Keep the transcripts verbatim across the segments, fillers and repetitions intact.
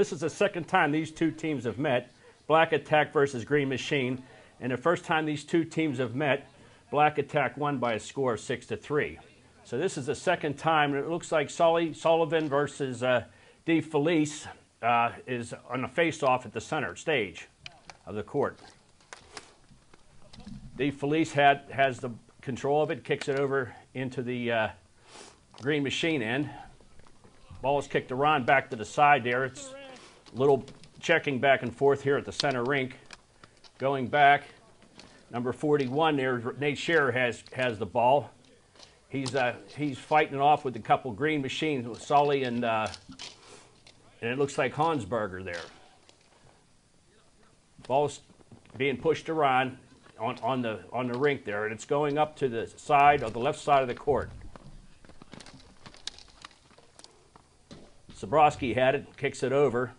This is the second time these two teams have met, Black Attack versus Green Machine. And the first time these two teams have met, Black Attack won by a score of six to three. So this is the second time, and it looks like Sully Sullivan versus uh, DeFelice uh, is on a face-off at the center stage of the court. DeFelice had has the control of it, kicks it over into the uh, Green Machine end. Ball is kicked around back to the side there. It's a little checking back and forth here at the center rink. Going back, number forty-one there, Nate Scherer has has the ball. He's uh, he's fighting it off with a couple Green Machines with Sully and uh, and it looks like Hansberger there. Ball's being pushed around on on the on the rink there, and it's going up to the side of the left side of the court. Zabrowski had it, kicks it over.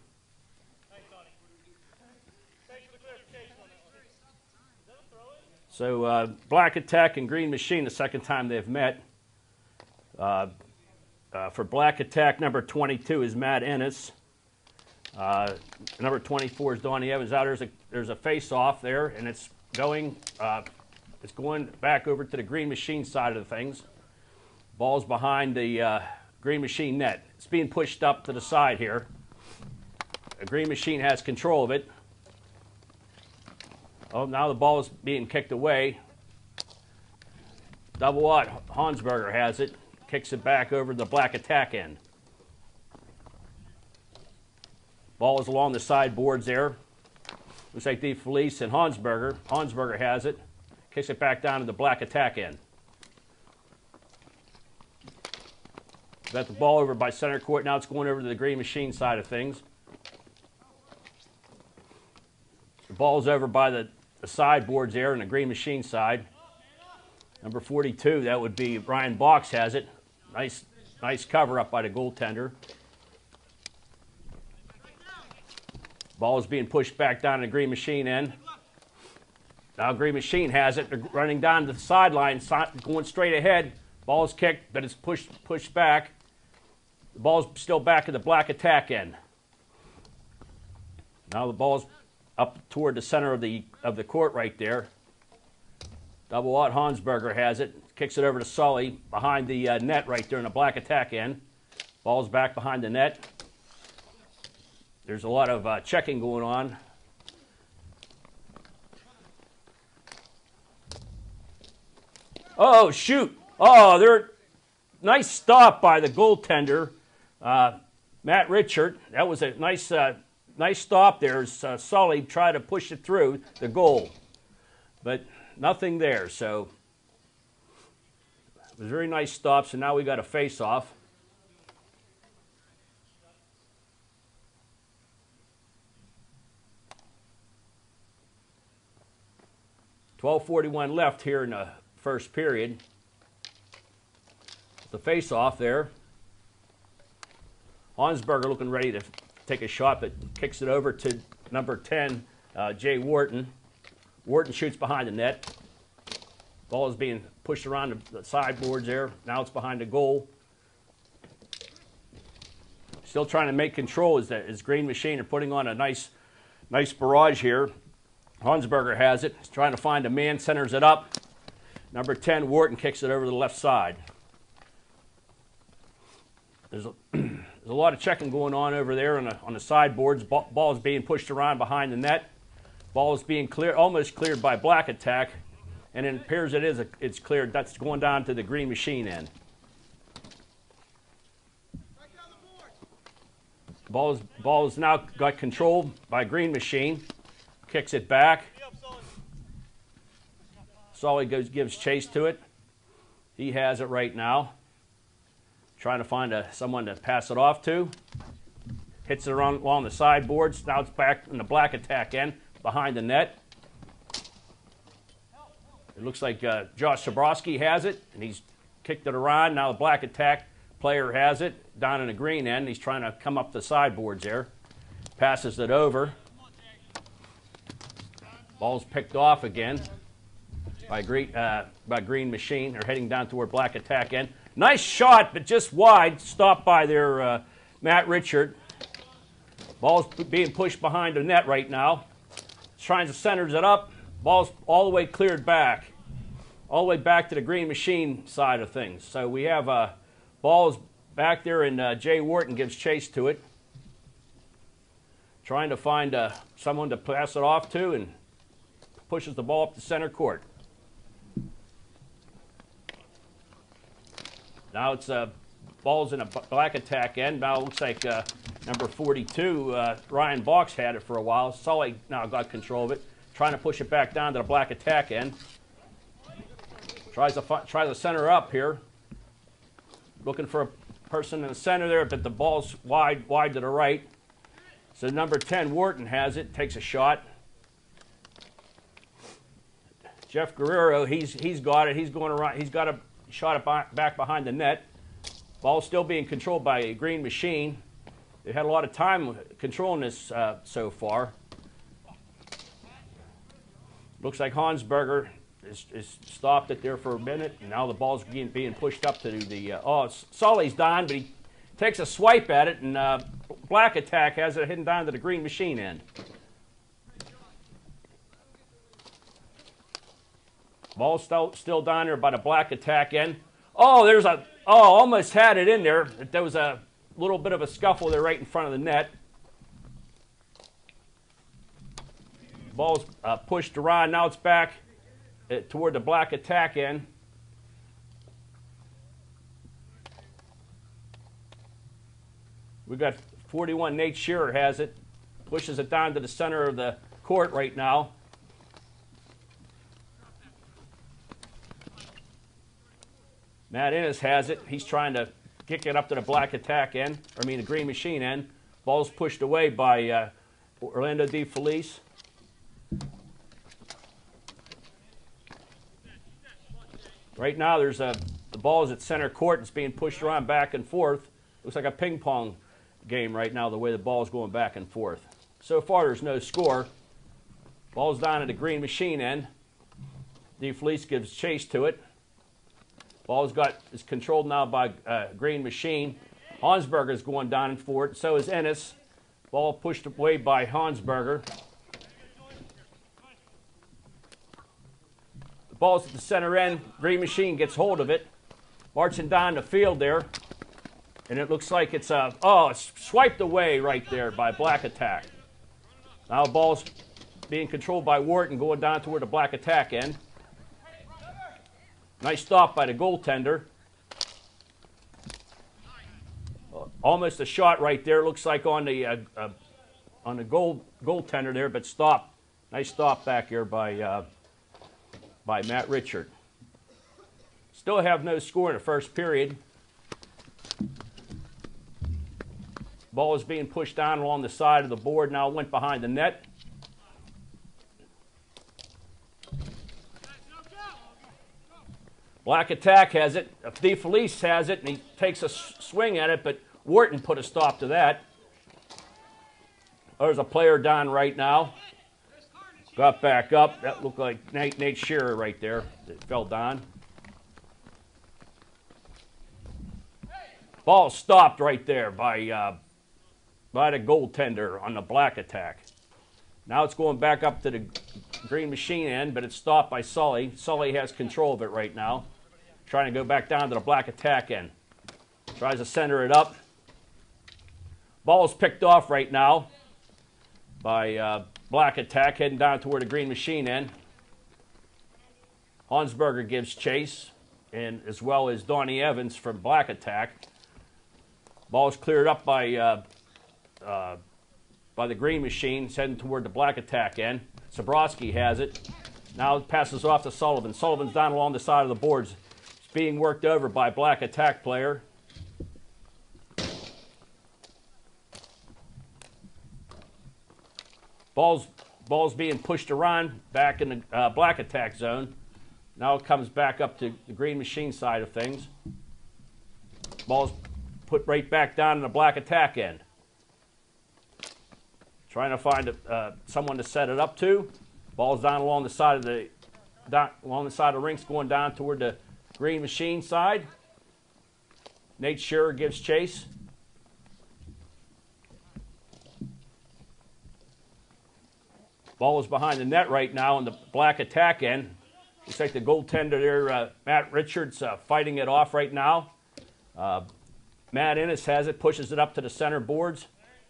So uh, Black Attack and Green Machine, the second time they've met. Uh, uh, for Black Attack, number twenty-two is Matt Ennis. Uh, number twenty-four is Donnie Evans. Now there's a there's a face-off there, and it's going uh, it's going back over to the Green Machine side of the things. Ball's behind the uh, Green Machine net. It's being pushed up to the side here. The Green Machine has control of it. Oh, now the ball is being kicked away. Double out. Hansberger has it. Kicks it back over the Black Attack end. Ball is along the sideboards there. Looks like DeFelice and Hansberger. Hansberger has it. Kicks it back down to the Black Attack end. Got the ball over by center court. Now it's going over to the Green Machine side of things. The ball's over by the The sideboards there on the Green Machine side. Number forty-two, that would be Brian Box has it. Nice, nice cover up by the goaltender. Ball is being pushed back down to the Green Machine end. Now Green Machine has it. They're running down to the sideline, going straight ahead. Ball is kicked, but it's pushed pushed back. The ball's still back at the Black Attack end. Now the ball's up toward the center of the of the court right there. Double out. Hansberger has it. Kicks it over to Sully behind the uh, net right there in the Black Attack end. Ball's back behind the net. There's a lot of uh, checking going on. Oh, shoot. Oh, they're nice stop by the goaltender, uh, Matt Richard. That was a nice uh, Nice stop there as uh, Sully tried to push it through the goal. But nothing there, so it was a very nice stop, so now we got a face-off. twelve forty-one left here in the first period. The face-off there. Hansberger looking ready to take a shot, but kicks it over to number ten, uh, Jay Wharton. Wharton shoots behind the net. Ball is being pushed around the, the sideboards there. Now it's behind the goal. Still trying to make control as, the, as Green Machine are putting on a nice, nice barrage here. Hansberger has it. He's trying to find a man, centers it up. Number ten, Wharton kicks it over to the left side. There's a There's a lot of checking going on over there on the, on the sideboards. Ball, ball is being pushed around behind the net. Ball is being clear, almost cleared by Black Attack, and it appears it is a, it's cleared. That's going down to the Green Machine end. Ball is, ball is now got control by Green Machine. Kicks it back. Sully goes gives chase to it. He has it right now. Trying to find a, someone to pass it off to. Hits it around, along the sideboards. Now it's back in the Black Attack end, behind the net. It looks like uh, Josh Zabrowski has it, and he's kicked it around. Now the Black Attack player has it down in the green end. He's trying to come up the sideboards there. Passes it over. Ball's picked off again by Green, uh, by Green Machine. They're heading down toward Black Attack end. Nice shot, but just wide. Stopped by their uh, Matt Richard. Ball's being pushed behind the net right now. Trying to centers it up. Ball's all the way cleared back. All the way back to the Green Machine side of things. So we have uh, balls back there, and uh, Jay Wharton gives chase to it. Trying to find uh, someone to pass it off to, and pushes the ball up to center court. Now it's uh, ball's in a black attack end. Now it looks like uh, number forty-two, uh, Ryan Boggs had it for a while. Sully now got control of it, trying to push it back down to the black attack end. Tries to tries to center up here. Looking for a person in the center there, but the ball's wide wide to the right. So number ten, Wharton, has it, takes a shot. Jeff Guerrero, he's he's got it. He's going around. He's got a shot it back behind the net. Ball's still being controlled by a Green Machine. They had a lot of time controlling this uh, so far. Looks like Hansberger is, is stopped it there for a minute, and now the ball's being, being pushed up to the. Uh, oh, Sully's down, but he takes a swipe at it, and uh, Black Attack has it hidden down to the Green Machine end. Ball's still, still down there by the Black Attack end. Oh, there's a, oh, almost had it in there. There was a little bit of a scuffle there right in front of the net. Ball's uh, pushed around. Now it's back uh, toward the Black Attack end. We got forty-one, Nate Shearer has it. Pushes it down to the center of the court right now. Matt Ennis has it. He's trying to kick it up to the Black Attack end, or I mean the Green Machine end. Ball's pushed away by uh, Orlando DeFelice. Right now, there's a the ball is at center court. It's being pushed around back and forth. Looks like a ping pong game right now, the way the ball is going back and forth. So far, there's no score. Ball's down at the Green Machine end. DeFelice gives chase to it. Ball's got is controlled now by uh, Green Machine. Hansberger is going down and for it. So is Ennis. Ball pushed away by Hansberger. The ball's at the center end. Green Machine gets hold of it, marching down the field there, and it looks like it's uh, oh, it's swiped away right there by Black Attack. Now the ball's being controlled by Wharton, going down toward the Black Attack end. Nice stop by the goaltender. Almost a shot right there. Looks like on the uh, uh, on the goal goaltender there, but stopped. Nice stop back here by uh, by Matt Richard. Still have no score in the first period. Ball is being pushed down along the side of the board. Now went behind the net. Black Attack has it. DeFelice has it, and he takes a swing at it, but Wharton put a stop to that. There's a player down right now. Got back up. That looked like Nate, Nate Shearer right there. That fell down. Ball stopped right there by, uh, by the goaltender on the Black Attack. Now it's going back up to the Green Machine end, but it's stopped by Sully. Sully has control of it right now. Trying to go back down to the Black Attack end. Tries to center it up. Ball's picked off right now by uh, Black Attack, heading down toward the Green Machine end. Hansberger gives chase, and as well as Donnie Evans from Black Attack. Ball's cleared up by uh, uh, by the Green Machine, heading toward the Black Attack end. Sabrowski has it. Now it passes off to Sullivan. Sullivan's down along the side of the boards. It's being worked over by Black Attack player. Ball's, ball's being pushed around back in the uh, Black Attack zone. Now it comes back up to the Green Machine side of things. Ball's put right back down in the Black Attack end. Trying to find a, uh, someone to set it up to. Ball's down along the side of the down, along the side of the rinks, going down toward the Green Machine side. Nate Shearer gives chase. Ball is behind the net right now on the black attack end. Looks like the goaltender there, uh, Matt Richards, uh, fighting it off right now. Uh, Matt Ennis has it, pushes it up to the center boards.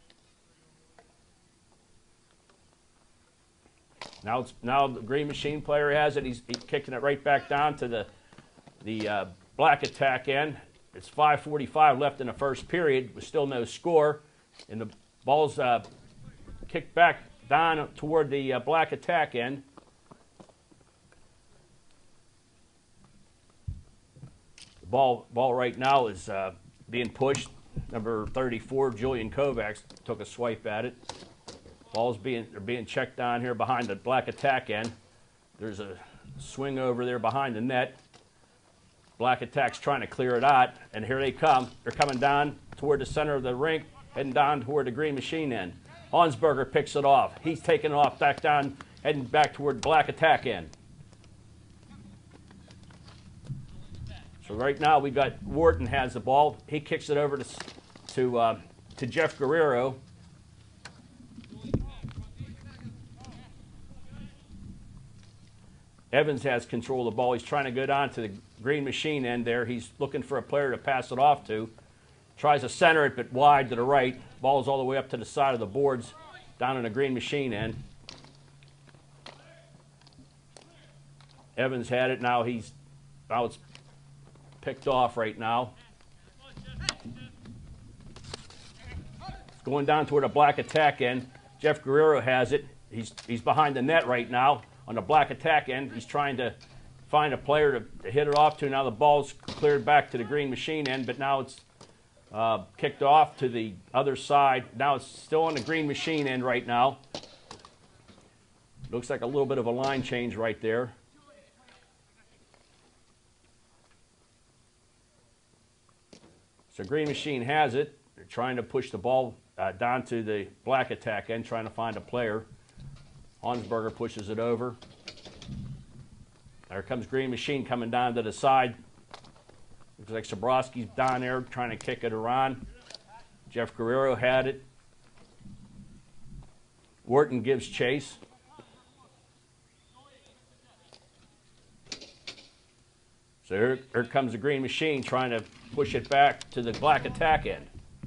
Now, it's, now the Green Machine player has it. He's, he's kicking it right back down to the, the uh, black attack end. It's five forty-five left in the first period with still no score. And the ball's uh, kicked back down toward the uh, black attack end. The ball, ball right now is uh, being pushed. Number thirty-four, Julian Kovacs, took a swipe at it. Ball's being, they're being checked down here behind the black attack end. There's a swing over there behind the net. Black attack's trying to clear it out, and here they come. They're coming down toward the center of the rink, heading down toward the Green Machine end. Hansberger picks it off. He's taking it off back down, heading back toward black attack end. So right now we got Wharton has the ball. He kicks it over to to uh, to Jeff Guerrero. Evans has control of the ball. He's trying to go down to the Green Machine end there. He's looking for a player to pass it off to. Tries to center it, but wide to the right. Ball's all the way up to the side of the boards, down in the Green Machine end. Evans had it. Now he's now it's picked off right now. It's going down toward the black attack end. Jeff Guerrero has it. He's he's behind the net right now. On the black attack end, he's trying to find a player to, to hit it off to. Now the ball's cleared back to the Green Machine end, but now it's uh, kicked off to the other side. Now it's still on the Green Machine end right now. Looks like a little bit of a line change right there. So Green Machine has it. They're trying to push the ball uh, down to the black attack end, trying to find a player. Hansberger pushes it over. There comes Green Machine coming down to the side. Looks like Sabrowski's down there trying to kick it around. Jeff Guerrero had it. Wharton gives chase. So here, here comes the Green Machine trying to push it back to the black attack end.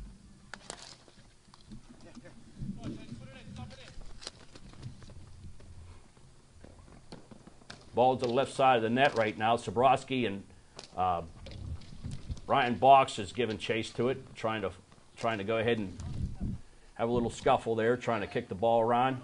Ball to the left side of the net right now. Sabrowski and uh, Ryan Box is giving chase to it, trying to trying to go ahead and have a little scuffle there, trying to kick the ball around.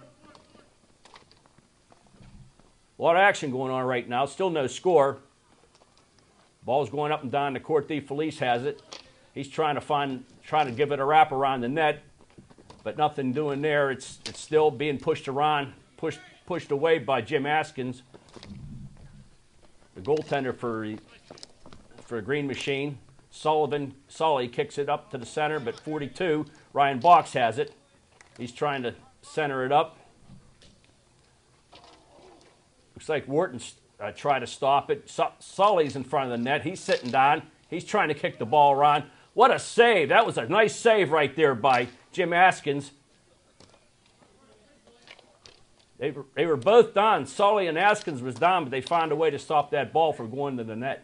A lot of action going on right now. Still no score. Ball's going up and down the court. DeFelice has it. He's trying to find, trying to give it a wrap around the net, but nothing doing there. It's it's still being pushed around, pushed pushed away by Jim Askins. The goaltender for, for the Green Machine. Sullivan, Sully kicks it up to the center, but forty-two, Ryan Box has it. He's trying to center it up. Looks like Wharton uh, tried to stop it. Su Sully's in front of the net. He's sitting down. He's trying to kick the ball around. What a save. That was a nice save right there by Jim Askins. They were, they were both down. Sully and Askins was down, but they found a way to stop that ball from going to the net.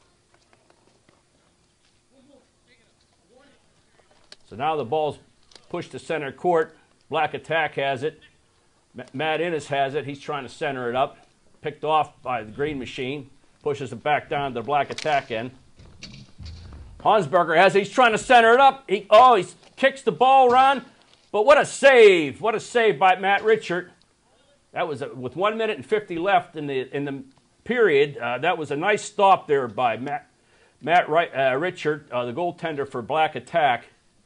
So now the ball's pushed to center court. Black attack has it. Matt Ennis has it. He's trying to center it up. Picked off by the Green Machine. Pushes it back down to the black attack end. Hansberger has it. He's trying to center it up. He, oh, he kicks the ball around. But what a save. What a save by Matt Richard. That was a, with one minute and fifty left in the in the period. Uh, that was a nice stop there by Matt Matt Wright, uh, Richard, uh, the goaltender for Black Attack.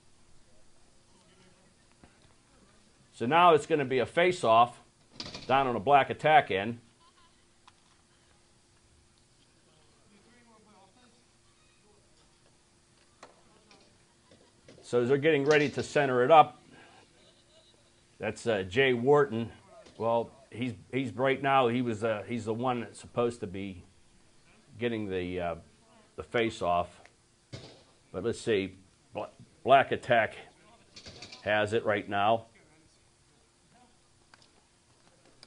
So now it's going to be a face-off down on the Black Attack end. So as they're getting ready to center it up, that's uh, Jay Wharton. Well, he's he's right now. He was uh, he's the one that's supposed to be getting the uh, the face off. But let's see, Black Attack has it right now.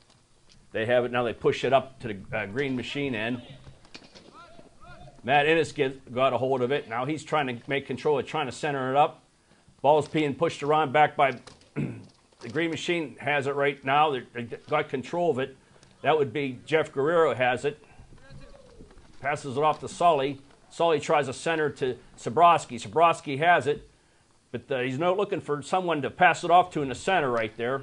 They have it now. They push it up to the uh, Green Machine end. Matt Ennis get, got a hold of it. Now he's trying to make control of trying to center it up. Ball's being pushed around back by the Green Machine has it right now. They, they got control of it. That would be Jeff Guerrero has it. Passes it off to Sully. Sully tries to center to Sabrowski. Sabrowski has it, but uh, he's not looking for someone to pass it off to in the center right there.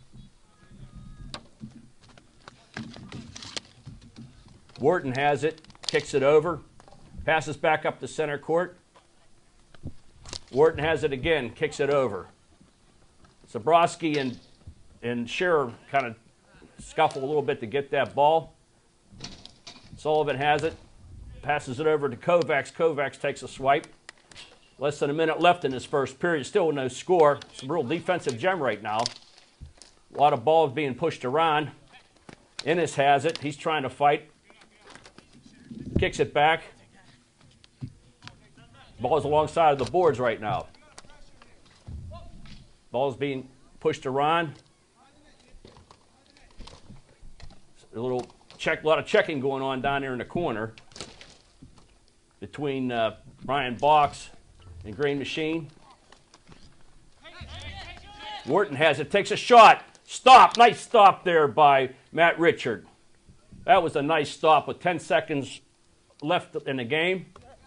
Wharton has it, kicks it over. Passes back up the center court. Wharton has it again, kicks it over. Sabrowski and, and Scherer kind of scuffle a little bit to get that ball. Sullivan has it, passes it over to Kovacs. Kovacs takes a swipe. Less than a minute left in this first period, still no score. It's a real defensive gem right now. A lot of balls being pushed around. Ennis has it, he's trying to fight. Kicks it back. Ball's alongside of the boards right now. Ball's being pushed around. A little check, a lot of checking going on down there in the corner between uh, Brian Box and Green Machine. Wharton has it, takes a shot. Stop, nice stop there by Matt Richard. That was a nice stop with ten seconds left in the game.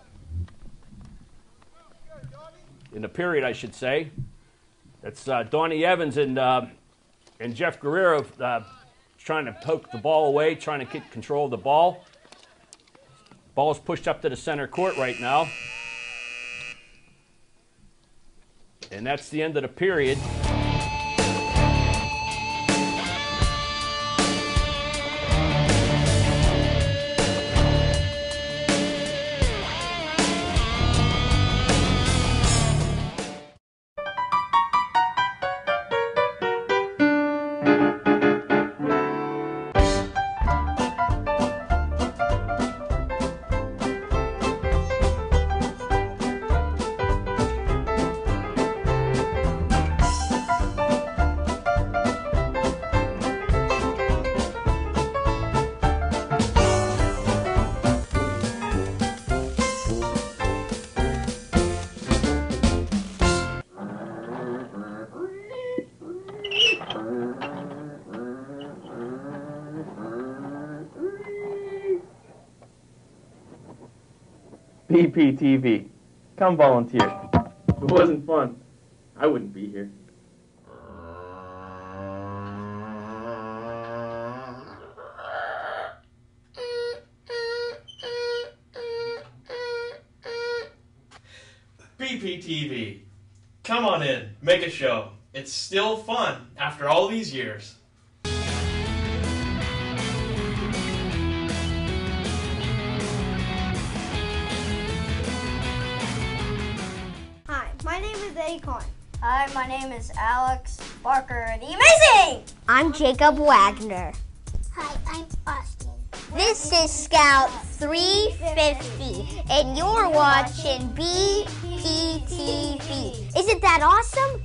In the period, I should say. That's uh, Donnie Evans and, uh, and Jeff Guerrero uh, trying to poke the ball away, trying to get control of the ball. Ball's pushed up to the center court right now. And that's the end of the period. B P T V. Come volunteer. If it wasn't fun, I wouldn't be here. B P T V. Come on in, make a show. It's still fun after all these years. Hi, my name is Akon. Hi, my name is Alex Barker, the amazing! I'm Jacob Wagner. Hi, I'm Austin. This is Scout three fifty, and you're watching B P T V. Isn't that awesome?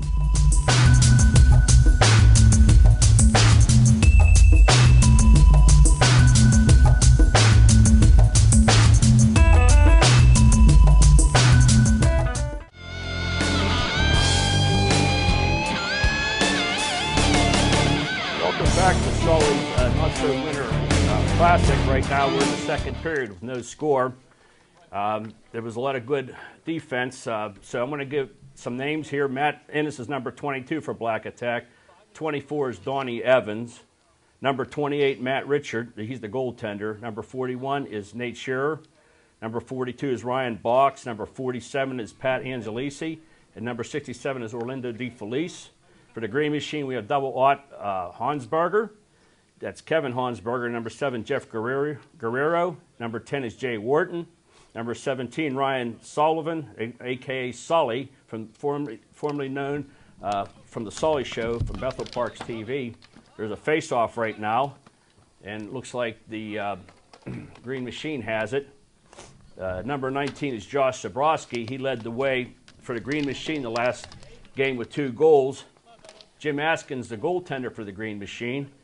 Back to Sully's uh, not-so-winner uh, Classic. Right now we're in the second period with no score. Um, there was a lot of good defense, uh, so I'm going to give some names here. Matt Ennis is number twenty-two for Black Attack. twenty-four is Donnie Evans. Number twenty-eight, Matt Richard. He's the goaltender. Number forty-one is Nate Scherer. Number forty-two is Ryan Box. Number forty-seven is Pat Angelisi. And number sixty-seven is Orlando DeFelice. For the Green Machine, we have double Ott uh, Hansberger. That's Kevin Hansberger. Number seven, Jeff Guerrero. Guerrero. Number ten is Jay Wharton. Number seventeen, Ryan Sullivan, a, a k a. Sully, from formerly, formerly known uh, from the Sully Show from Bethel Parks T V. There's a face-off right now, and it looks like the uh, Green Machine has it. Uh, number nineteen is Josh Sabrowski. He led the way for the Green Machine the last game with two goals. Jim Askins, the goaltender for the Green Machine.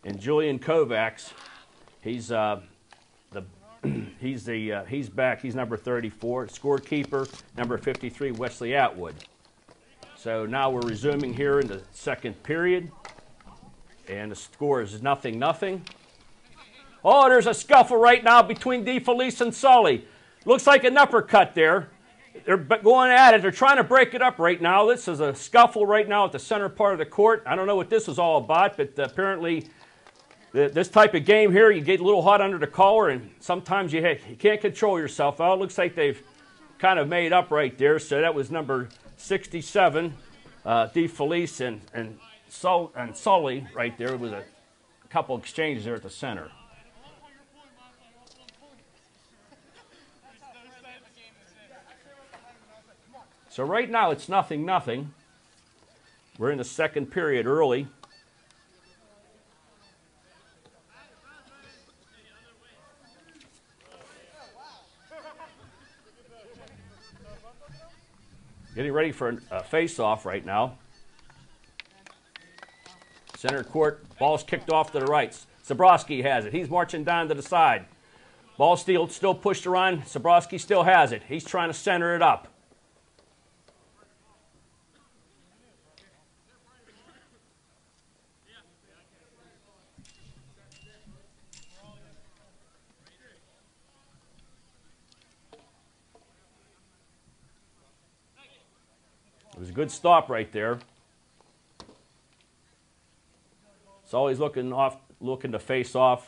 And Julian Kovacs, he's uh, the he's the uh, he's back. He's number thirty-four. Scorekeeper number fifty-three, Wesley Atwood. So now we're resuming here in the second period, and the score is nothing nothing. Oh, there's a scuffle right now between DeFelice and Sully. Looks like an uppercut there. They're going at it. They're trying to break it up right now. This is a scuffle right now at the center part of the court. I don't know what this is all about, but apparently this type of game here, you get a little hot under the collar, and sometimes you, you can't control yourself. Well, it looks like they've kind of made up right there. So that was number sixty-seven, uh, DeFelice and, and, Sul and Sully right there. It was a couple exchanges there at the center. So right now it's nothing, nothing. We're in the second period early. Getting ready for a face-off right now. Center court, ball's kicked off to the right. Sabrowski has it. He's marching down to the side. Ball still, still pushed around. Sabrowski still has it. He's trying to center it up. It was a good stop right there. It's always looking off, looking to face off.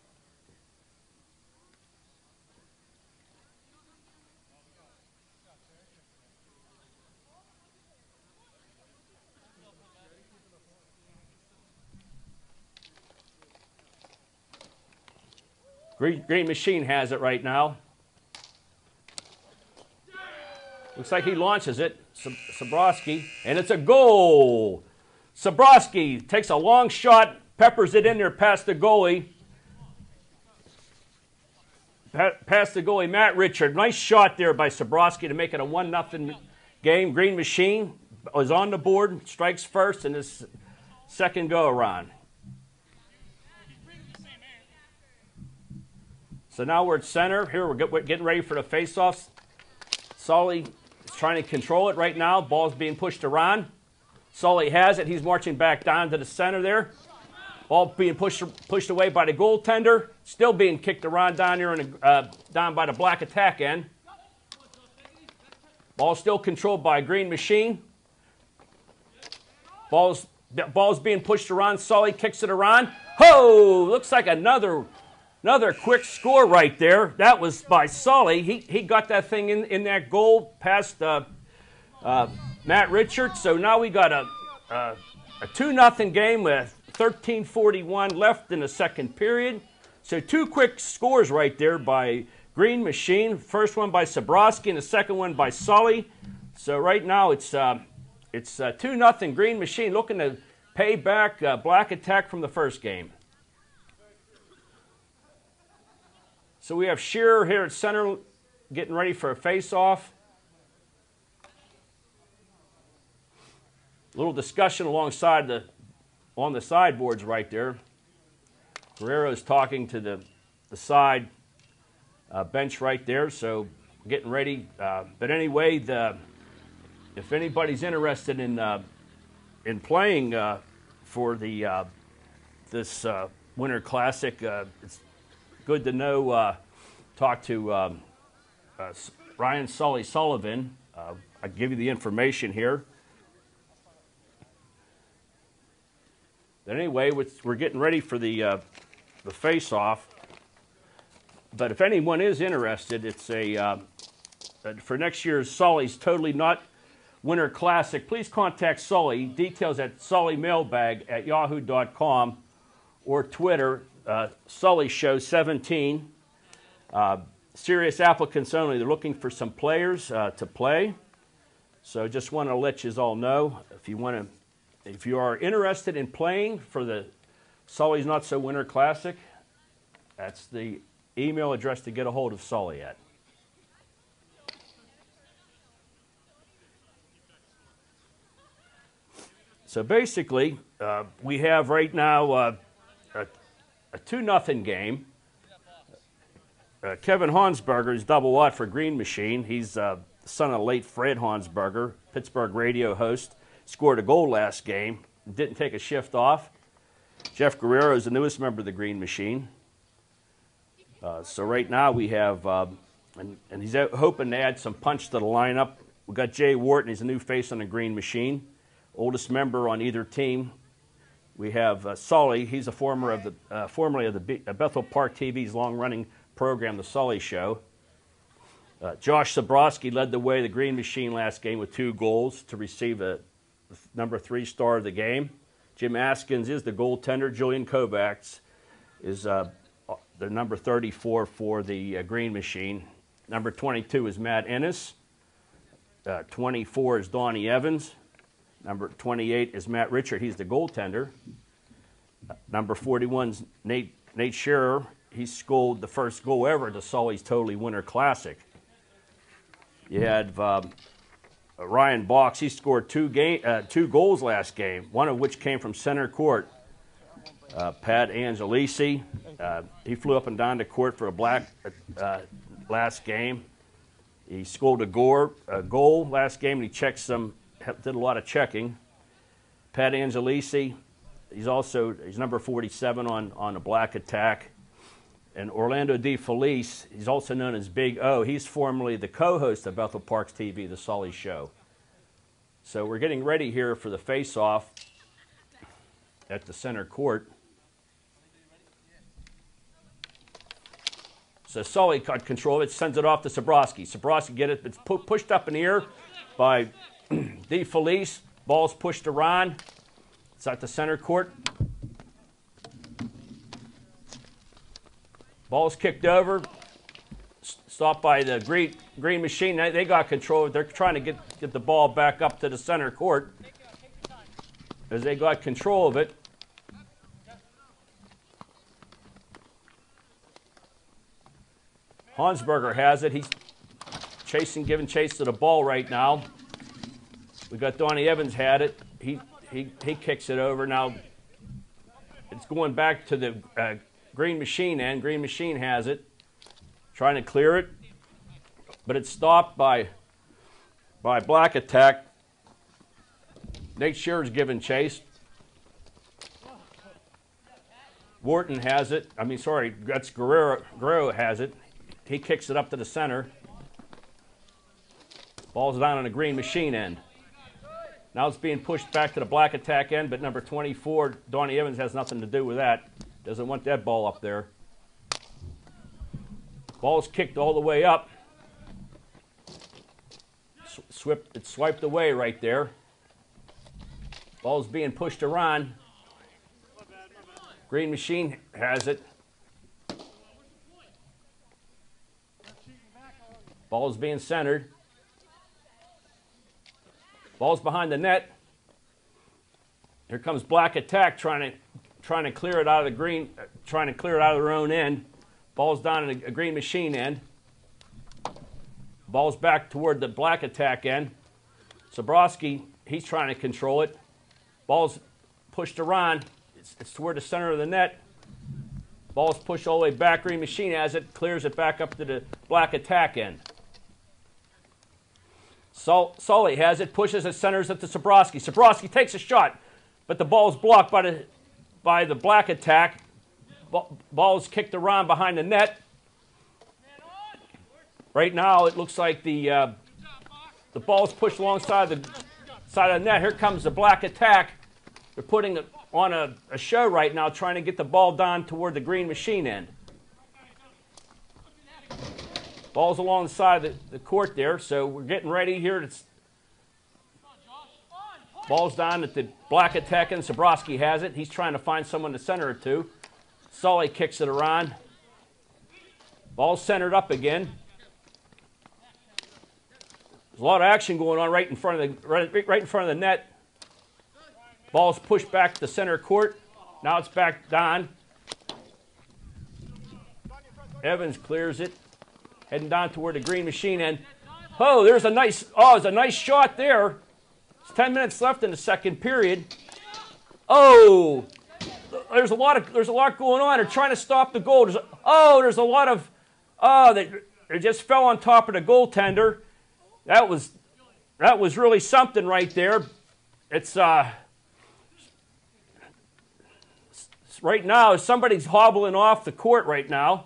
Green, Green Machine has it right now. Looks like he launches it, Sabrowski, and it's a goal. Sabrowski takes a long shot, peppers it in there past the goalie. Pa past the goalie, Matt Richard. Nice shot there by Sabrowski to make it a one nothing game. Green Machine was on the board, strikes first in his second go-around. So now we're at center. Here we're, get, we're getting ready for the face-offs. Sully is trying to control it right now. Ball's being pushed around. Sully has it. He's marching back down to the center there. Ball being pushed pushed away by the goaltender. Still being kicked around down here in the, uh, down by the Black Attack end. Ball still controlled by Green Machine. Ball's ball's being pushed around. Sully kicks it around. Ho! Looks like another. Another quick score right there. That was by Sully. He, he got that thing in, in that goal past uh, uh, Matt Richards. So now we got a, a, a two nothing game with thirteen forty-one left in the second period. So two quick scores right there by Green Machine. First one by Sabrowski and the second one by Sully. So right now it's uh, it's uh, two nothing Green Machine looking to pay back uh, Black Attack from the first game. So we have Shearer here at center getting ready for a face-off. A little discussion alongside the, on the sideboards right there. Guerrero's talking to the, the side uh, bench right there, so getting ready. Uh, but anyway, the, if anybody's interested in, uh, in playing uh, for the, uh, this uh, Winter Classic, uh, it's good to know, uh, talk to um, uh, Ryan Sully Sullivan. Uh, I'll give you the information here. But anyway, we're getting ready for the, uh, the face-off. But if anyone is interested, it's a, uh, for next year's Sully's Totally Not Winter Classic, please contact Sully. Details at sully mailbag at yahoo dot com or Twitter. Uh, Sully Show seventeen. Uh, serious applicants only. They're looking for some players uh, to play. So just want to let you all know, if you want to, if you are interested in playing for the Sully's Not So Winter Classic, that's the email address to get a hold of Sully at. So basically, uh, we have right now uh, Uh, a two nothing game. Uh, Kevin Hansberger is double watt for Green Machine. He's uh, the son of late Fred Hansberger, Pittsburgh radio host. Scored a goal last game. Didn't take a shift off. Jeff Guerrero is the newest member of the Green Machine. Uh, so right now we have, uh, and, and he's out hoping to add some punch to the lineup. We've got Jay Wharton. He's a new face on the Green Machine. Oldest member on either team. We have uh, Sully. He's a former of the, uh, formerly of the B- uh, Bethel Park T V's long-running program, The Sully Show. Uh, Josh Zabrowski led the way the Green Machine last game with two goals to receive a number three star of the game. Jim Askins is the goaltender. Julian Kovacs is uh, the number thirty-four for the uh, Green Machine. Number twenty-two is Matt Ennis. Uh, twenty-four is Donnie Evans. Number twenty-eight is Matt Richard. He's the goaltender. Uh, number forty-one is Nate, Nate Shearer. He scored the first goal ever at the Sully's Totally Winter Classic. You had um, Ryan Box. He scored two, game, uh, two goals last game, one of which came from center court. Uh, Pat Angelisi, uh, he flew up and down the court for a black uh, last game. He scored a, gore, a goal last game, and he checked some, did a lot of checking. Pat Angelisi, he's also he's number forty-seven on on the Black Attack. And Orlando D. Felice, he's also known as Big O. He's formerly the co-host of Bethel Parks T V, The Sully Show. So we're getting ready here for the face-off at the center court. So Sully got control of it, sends it off to Zabrowski. Zabrowski get it, it's pu- pushed up in the air by D. Felice. Ball's pushed around. It's at the center court. Ball's kicked over, stopped by the Green, green Machine. They got control. They're trying to get, get the ball back up to the center court. As they got control of it, Hansberger has it. He's chasing, giving chase to the ball right now. We got Donnie Evans had it. He he he kicks it over. Now it's going back to the uh, Green Machine end. Green Machine has it, trying to clear it, but it's stopped by by Black Attack. Nate Shearer's giving chase. Wharton has it. I mean, sorry, that's Guerrero. Guerrero has it. He kicks it up to the center. Ball's down on the Green Machine end. Now it's being pushed back to the Black Attack end, but number twenty-four, Donnie Evans, has nothing to do with that. Doesn't want that ball up there. Ball's kicked all the way up. Swift, it's swiped away right there. Ball's being pushed around. Green Machine has it. Ball's being centered. Ball's behind the net. Here comes Black Attack trying to trying to clear it out of the green, uh, trying to clear it out of their own end. Ball's down in a, a Green Machine end. Ball's back toward the Black Attack end. Zabrowski, he's trying to control it. Ball's pushed around. It's, it's toward the center of the net. Ball's pushed all the way back. Green Machine has it, clears it back up to the Black Attack end. Sul- Sully has it, pushes it, centers it to Zabrowski. Zabrowski takes a shot, but the ball's blocked by the by the Black Attack. Ball's kicked around behind the net. Right now, it looks like the uh, the ball's pushed alongside the side of the net. Here comes the Black Attack. They're putting it on a, a show right now, trying to get the ball down toward the Green Machine end. Ball's alongside the, the court there, so we're getting ready here. It's, ball's down at the Black Attack, and Zabrowski has it. He's trying to find someone to center it to. Sully kicks it around. Ball's centered up again. There's a lot of action going on right in front of the right, right in front of the net. Ball's pushed back to center court. Now it's back down. Evans clears it, heading down toward the Green Machine end. Oh, there's a nice. Oh, there's a nice shot there. It's ten minutes left in the second period. Oh, there's a lot of there's a lot going on. They're trying to stop the goal. There's, oh, there's a lot of oh they they just fell on top of the goaltender. That was that was really something right there. It's uh right now somebody's hobbling off the court right now.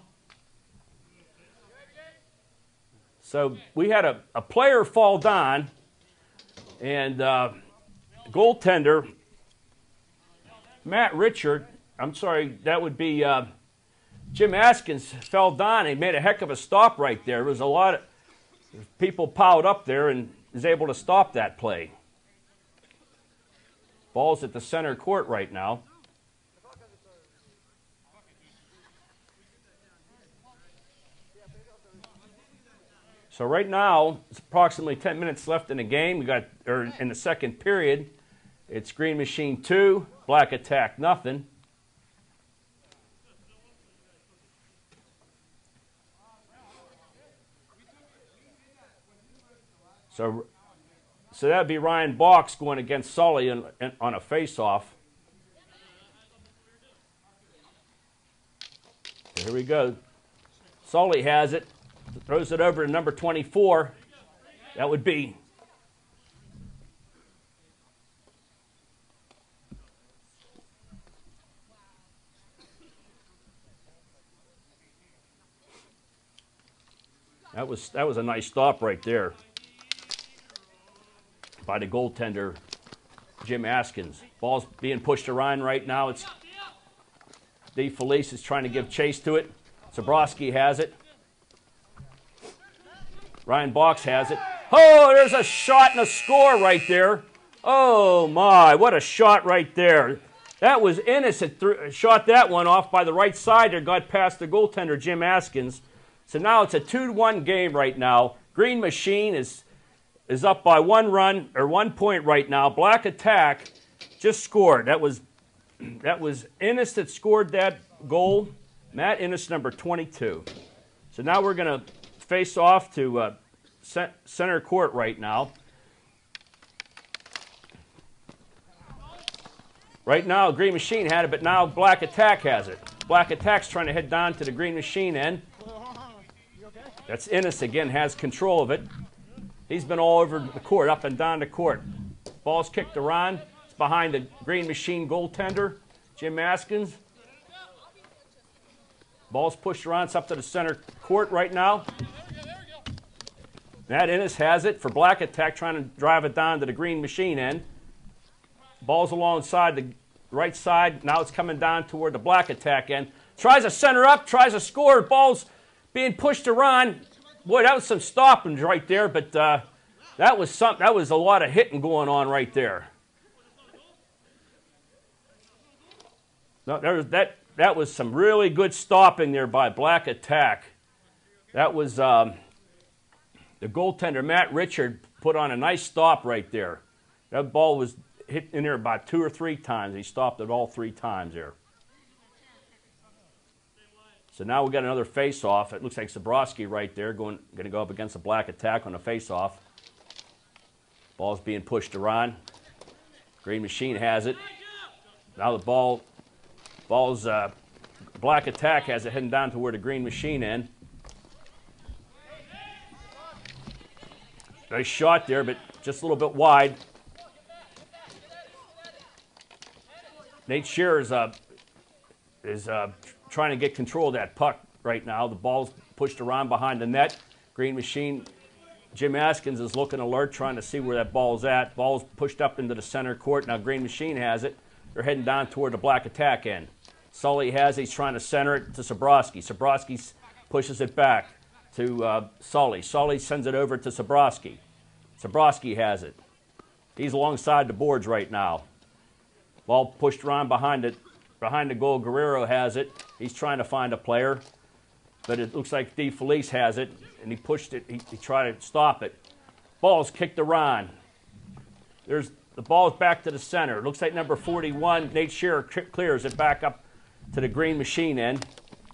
So we had a, a player fall down, and uh, goaltender Matt Richard, I'm sorry, that would be uh, Jim Askins fell down. He made a heck of a stop right there. There was a lot of people piled up there and was able to stop that play. Ball's at the center court right now. So right now, it's approximately ten minutes left in the game. We got, or in the second period, it's Green Machine two, Black Attack nothing. So, so that'd be Ryan Box going against Sully in, in, on a face-off. So here we go. Sully has it. Throws it over to number twenty-four. That would be That was that was a nice stop right there by the goaltender Jim Askins. Ball's being pushed around right now. It's DeFelice is trying to give chase to it. Zabrowski has it. Ryan Box has it. Oh, there's a shot and a score right there. Oh, my, what a shot right there. That was innocent. Shot that one off by the right side there, got past the goaltender, Jim Askins. So now it's a two to one game right now. Green Machine is, is up by one run, or one point right now. Black Attack just scored. That was, that was Innes that scored that goal. Matt Innes, number twenty-two. So now we're going to face off to uh, center court right now. Right now, Green Machine had it, but now Black Attack has it. Black Attack's trying to head down to the Green Machine end. That's Innes again, has control of it. He's been all over the court, up and down the court. Ball's kicked around. It's behind the Green Machine goaltender, Jim Askins. Ball's pushed around. It's up to the center court right now. Matt Innes has it for Black Attack, trying to drive it down to the Green Machine end. Ball's alongside the right side. Now it's coming down toward the Black Attack end. Tries to center up, tries to score. Ball's being pushed around. Boy, that was some stopping right there, but uh, that was some, that was a lot of hitting going on right there. No, there was that. That was some really good stopping there by Black Attack. That was um, the goaltender, Matt Richard, put on a nice stop right there. That ball was hit in there about two or three times. He stopped it all three times there. So now we got another face-off. It looks like Zabrowski right there going, going to go up against the Black Attack on a face-off. Ball's being pushed around. Green Machine has it. Now the ball... Ball's uh, Black Attack has it heading down to where the Green Machine end. Nice shot there, but just a little bit wide. Nate Shearer is, uh, is uh, trying to get control of that puck right now. The ball's pushed around behind the net. Green Machine, Jim Askins is looking alert, trying to see where that ball's at. Ball's pushed up into the center court. Now Green Machine has it. They're heading down toward the Black Attack end. Sully has it. He's trying to center it to Zabrowski. Zabrowski pushes it back to uh, Sully. Sully sends it over to Zabrowski. Zabrowski has it. He's alongside the boards right now. Ball pushed around behind it, behind the goal. Guerrero has it. He's trying to find a player, but it looks like DeFelice has it, and he pushed it. He, he tried to stop it. Ball's kicked around. There's the ball's back to the center. It looks like number forty-one, Nate Shearer, clears it back up to the Green Machine end.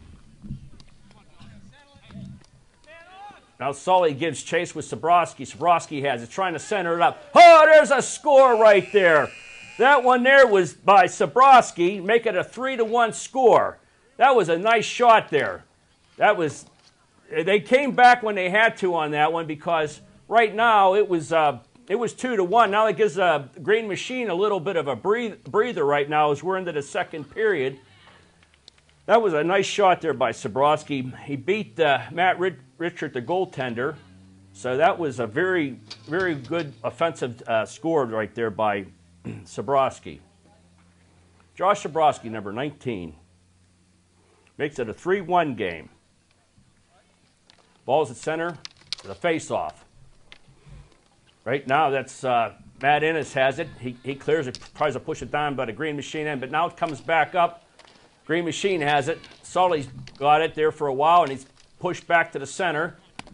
Now Sully gives chase with Zabrowski. Zabrowski has it, trying to center it up. Oh, there's a score right there. That one there was by Sabrowski, make it a three to one score. That was a nice shot there. That was, they came back when they had to on that one because right now it was uh, it was two to one. Now it gives uh, Green Machine a little bit of a breathe, breather right now as we're into the second period. That was a nice shot there by Sabrowski. He beat uh, Matt Richard, the goaltender. So that was a very, very good offensive uh, score right there by Sabrowski. Josh Sabrowski, number nineteen, makes it a three one game. Ball's at center, the face-off. Right now, that's uh, Matt Ennis has it. He, he clears it, tries to push it down by the Green Machine end, but now it comes back up. Green Machine has it. Sully's got it there for a while, and he's pushed back to the center.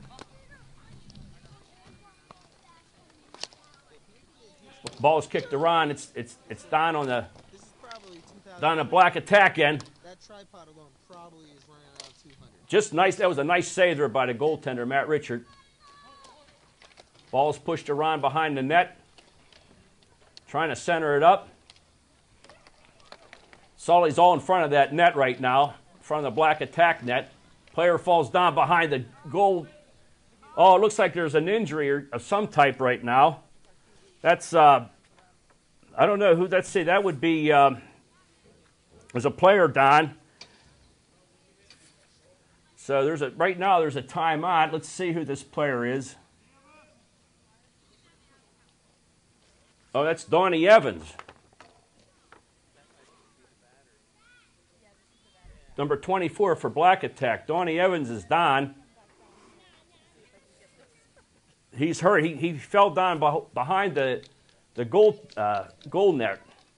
Ball is kicked around. It's it's it's down on the down the Black Attack end. That tripod alone probably is running around two hundred. Just nice. That was a nice save there by the goaltender, Matt Richard. Ball's pushed around behind the net. Trying to center it up. Sully's all in front of that net right now, in front of the Black Attack net. Player falls down behind the goal. Oh, it looks like there's an injury of some type right now. That's, uh, I don't know who, let's see, that would be, um, there's a player down. So there's a, right now there's a timeout. Let's see who this player is. Oh, that's Donnie Evans. Number twenty-four for Black Attack. Donnie Evans is down. He's hurt. He, he fell down behind the, the goal, uh, goal net.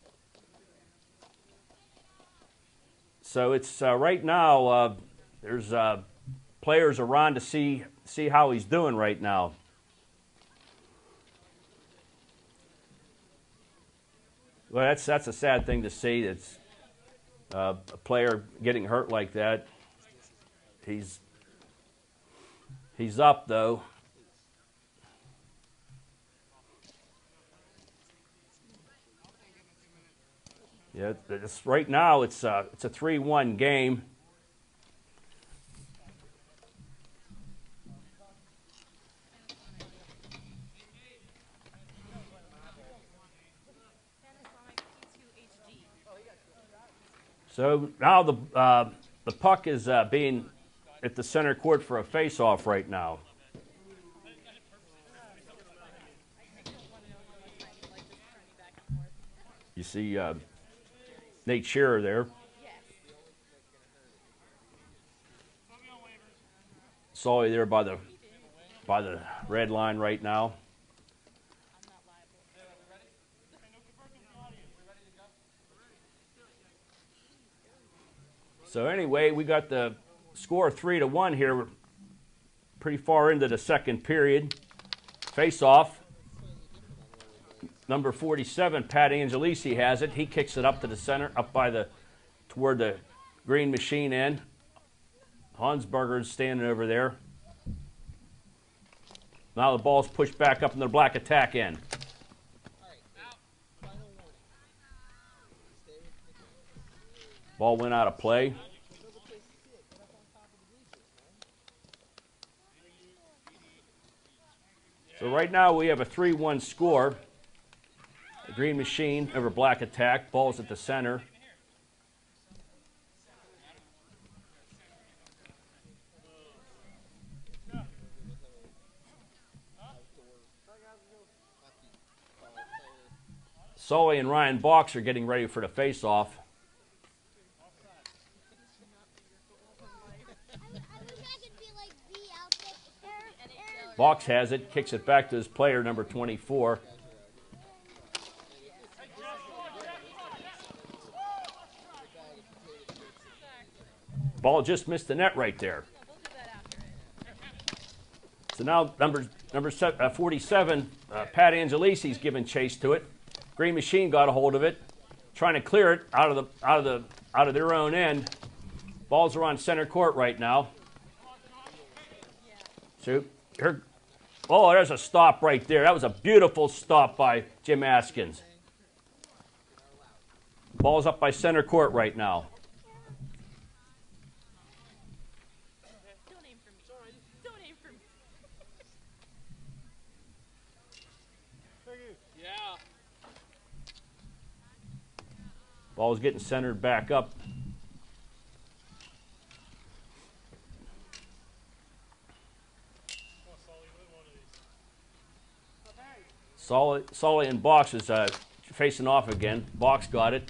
So it's uh, right now, uh, there's uh, players around to see, see how he's doing right now. Well, that's, that's a sad thing to see. It's uh, a player getting hurt like that. He's, he's up, though. Yeah, it's, right now it's uh, it's a three one game. So now the uh, the puck is uh, being at the center court for a face-off right now. You see. Uh, Nate Shearer there. Sully there by the by the red line right now. So anyway, we got the score three to one here. We're pretty far into the second period. Face off. Number forty-seven, Pat Angelisi has it. He kicks it up to the center, up by the, toward the Green Machine end. Hansberger's standing over there. Now the ball's pushed back up in the Black Attack end. Ball went out of play. So right now we have a three one score. The Green Machine over Black Attack. Ball's at the center. Sully and Ryan Box are getting ready for the face-off. Box has it, kicks it back to his player, number twenty-four. Ball just missed the net right there. So now number number uh, forty-seven, uh, Pat Angelisi's giving chase to it. Green Machine got a hold of it, trying to clear it out of the out of the out of their own end. Balls are on center court right now. So here, oh, there's a stop right there. That was a beautiful stop by Jim Askins. Ball's up by center court right now. Ball's getting centered back up. Solly, Solly and Box is uh, facing off again. Box got it.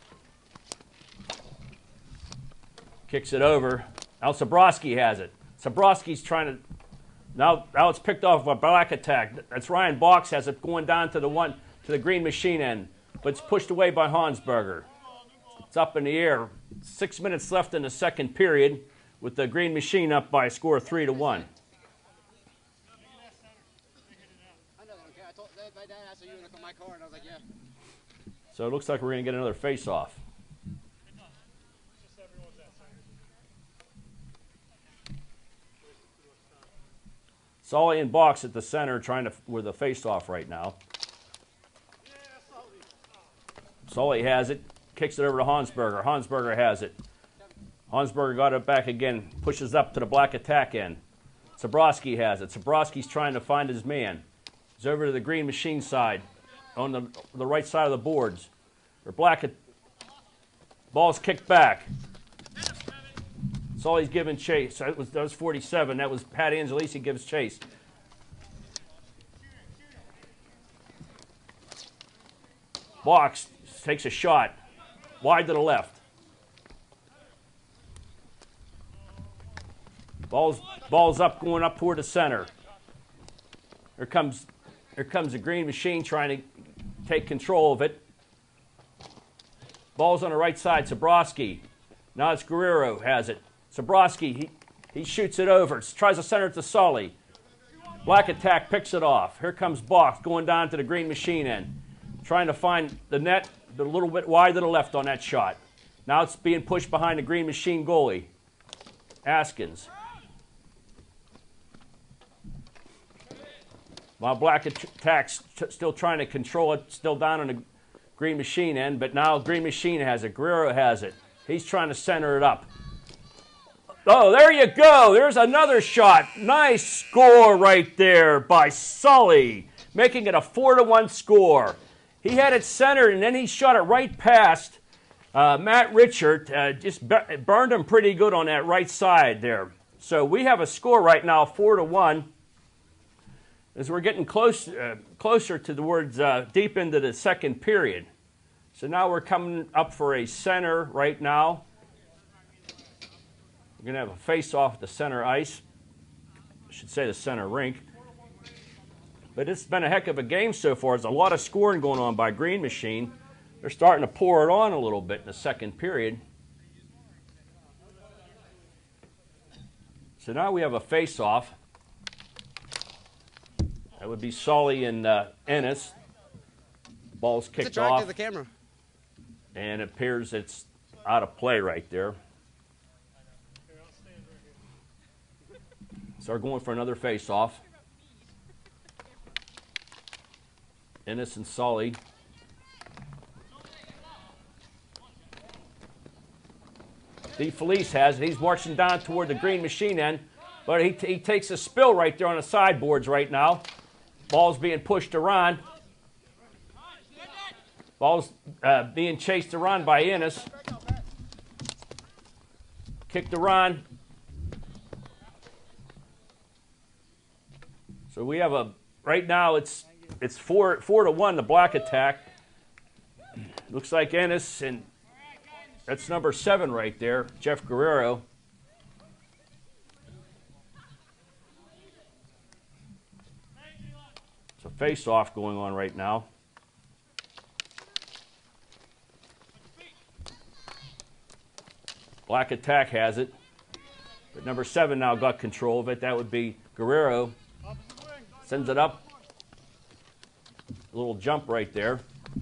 Kicks it over. Now Sabrowski has it. Sabrowski's trying to. Now, now it's picked off by Black Attack. That's Ryan Box has it going down to the one to the Green Machine end, but it's pushed away by Hansberger. It's up in the air. Six minutes left in the second period, with the Green Machine up by a score of three to one. So it looks like we're going to get another face-off. Solly and Box at the center trying to with a face-off right now. Solly has it, kicks it over to Hansberger. Hansberger has it. Hansberger got it back again, pushes up to the Black Attack end. Sabrowski has it. Sabrowski's trying to find his man. He's over to the Green Machine side, on the, the right side of the boards. Or Black, ball's kicked back. Solly's giving chase. That was, that was forty-seven. That was Pat Angelisi gives chase. Box takes a shot. Wide to the left. Ball's, ball's up, going up toward the center. Here comes, here comes the Green Machine trying to take control of it. Ball's on the right side. Sabrowski. Now it's Guerrero has it. Sabrowski, he, he shoots it over. Tries to center it to Solly. Black Attack picks it off. Here comes Box going down to the Green Machine end. Trying to find the net a little bit wide to the left on that shot. Now it's being pushed behind the Green Machine goalie. Askins. While Black Attack's still trying to control it, still down on the Green Machine end, but now Green Machine has it. Guerrero has it. He's trying to center it up. Oh, there you go. There's another shot. Nice score right there by Solly, making it a four to one score. He had it centered, and then he shot it right past uh, Matt Richard. Uh, just burned him pretty good on that right side there. So we have a score right now, four to one. As we're getting close, uh, closer to the words uh, deep into the second period. So now we're coming up for a center right now. We're going to have a face-off at the center ice. I should say the center rink. But it's been a heck of a game so far. There's a lot of scoring going on by Green Machine. They're starting to pour it on a little bit in the second period. So now we have a face-off. That would be Solly and uh, Ennis. Ball's kicked off. To the camera. And it appears it's out of play right there. So we're going for another face-off. Ennis and Solly. DeFelice has it. He's marching down toward the Green Machine end, but he, he takes a spill right there on the sideboards right now. Ball's being pushed around. Ball's uh, being chased around by Ennis. Kicked around. So we have a, right now it's it's four four to one, the Black Attack. Looks like Ennis, and that's number seven right there, Jeff Guerrero. It's a face-off going on right now. Black Attack has it, but number seven now got control of it. That would be Guerrero. Sends it up. A little jump right there.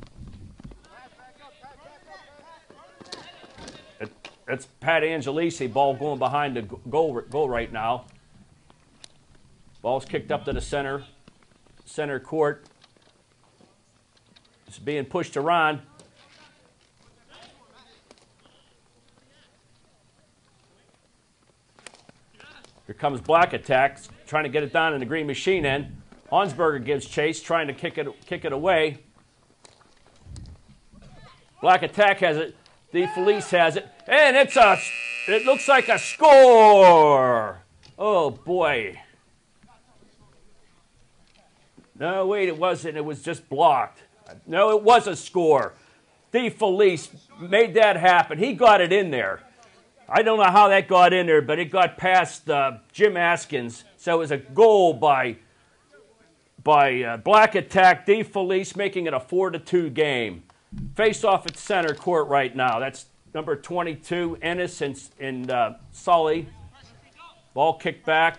It, it's Pat Angelisi. Ball going behind the goal, goal right now. Ball's kicked up to the center. Center court. It's being pushed around. Here comes Black Attack, trying to get it down in the Green Machine end. Hansberger gives chase, trying to kick it, kick it away. Black Attack has it. DeFelice has it. And it's a, it looks like a score. Oh, boy. No, wait, it wasn't. It was just blocked. No, it was a score. DeFelice made that happen. He got it in there. I don't know how that got in there, but it got past uh, Jim Askins. So it was a goal by, by uh, Black Attack. DeFelice making it a four to two game. Face off at center court right now. That's number twenty-two, Ennis and, and uh, Sully. Ball kicked back.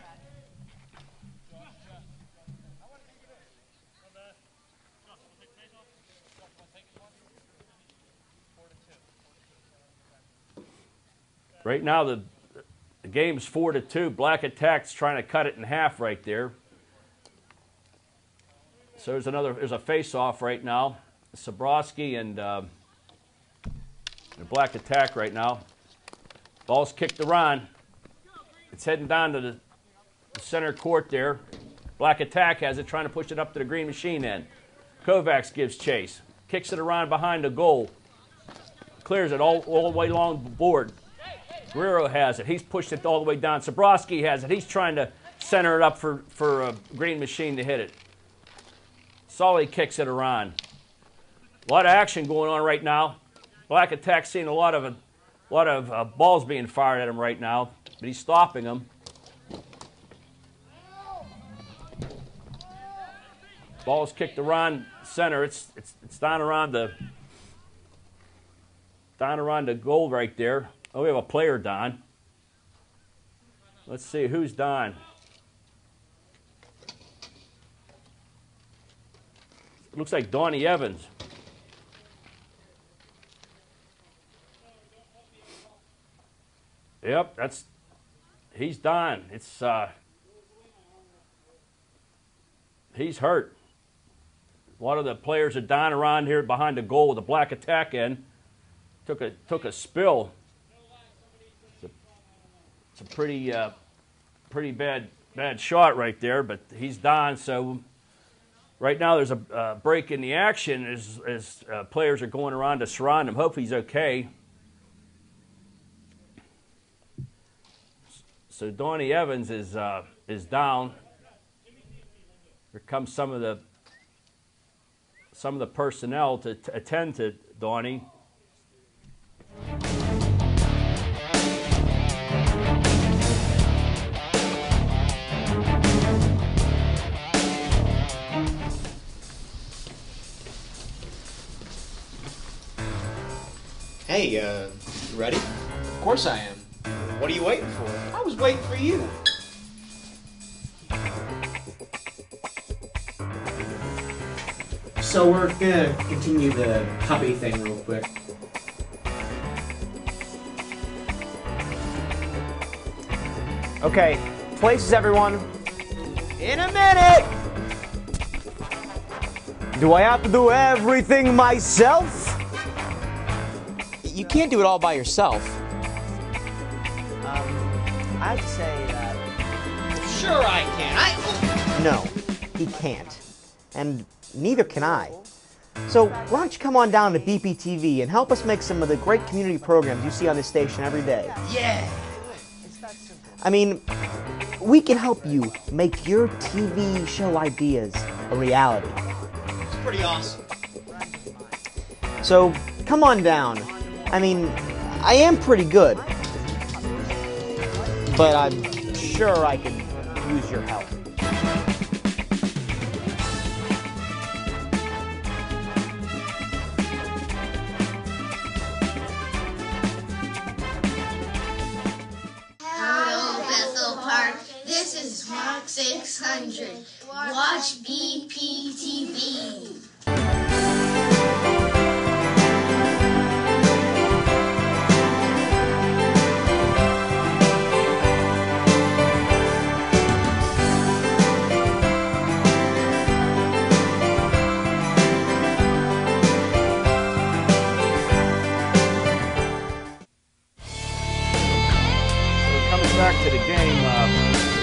Right now, the, the game's four to two. Black Attack's trying to cut it in half right there. So there's another. There's a face-off right now. Sabrowski and uh, Black Attack right now. Ball's kicked around. It's heading down to the, the center court there. Black Attack has it, trying to push it up to the Green Machine end. Kovacs gives chase. Kicks it around behind the goal. Clears it all, all the way along the board. Guerrero has it. He's pushed it all the way down. Sabrowski has it. He's trying to center it up for, for a Green Machine to hit it. Sully kicks it around. A lot of action going on right now. Black Attack seeing a lot of, a lot of uh, balls being fired at him right now, but he's stopping them. Ball's kicked around center. It's, it's, it's down around the down around the goal right there. Oh, we have a player down. Let's see, who's down? It looks like Donnie Evans. Yep, that's, he's done. It's, uh, he's hurt. A lot of the players are down around here behind the goal with the Black Attack end. Took a, took a spill. It's a, it's a pretty, uh, pretty bad, bad shot right there, but he's down. So right now there's a uh, break in the action as, as uh, players are going around to surround him. Hope he's okay. So Donnie Evans is uh, is down. Here comes some of the some of the personnel to, to attend to Donnie. Hey, uh, you ready? Of course I am. What are you waiting for? I was waiting for you. So we're gonna continue the puppy thing real quick. Okay, places everyone. In a minute! Do I have to do everything myself? You can't do it all by yourself. I have to say that... Sure I can. I... No, he can't. And neither can I. So why don't you come on down to B P T V and help us make some of the great community programs you see on this station every day. Yeah! I mean, we can help you make your T V show ideas a reality. It's pretty awesome. So come on down. I mean, I am pretty good. But I'm sure I could use your help. Hello, Bethel Park. This is Mark six hundred. Watch B P T V. Back to the game. Uh,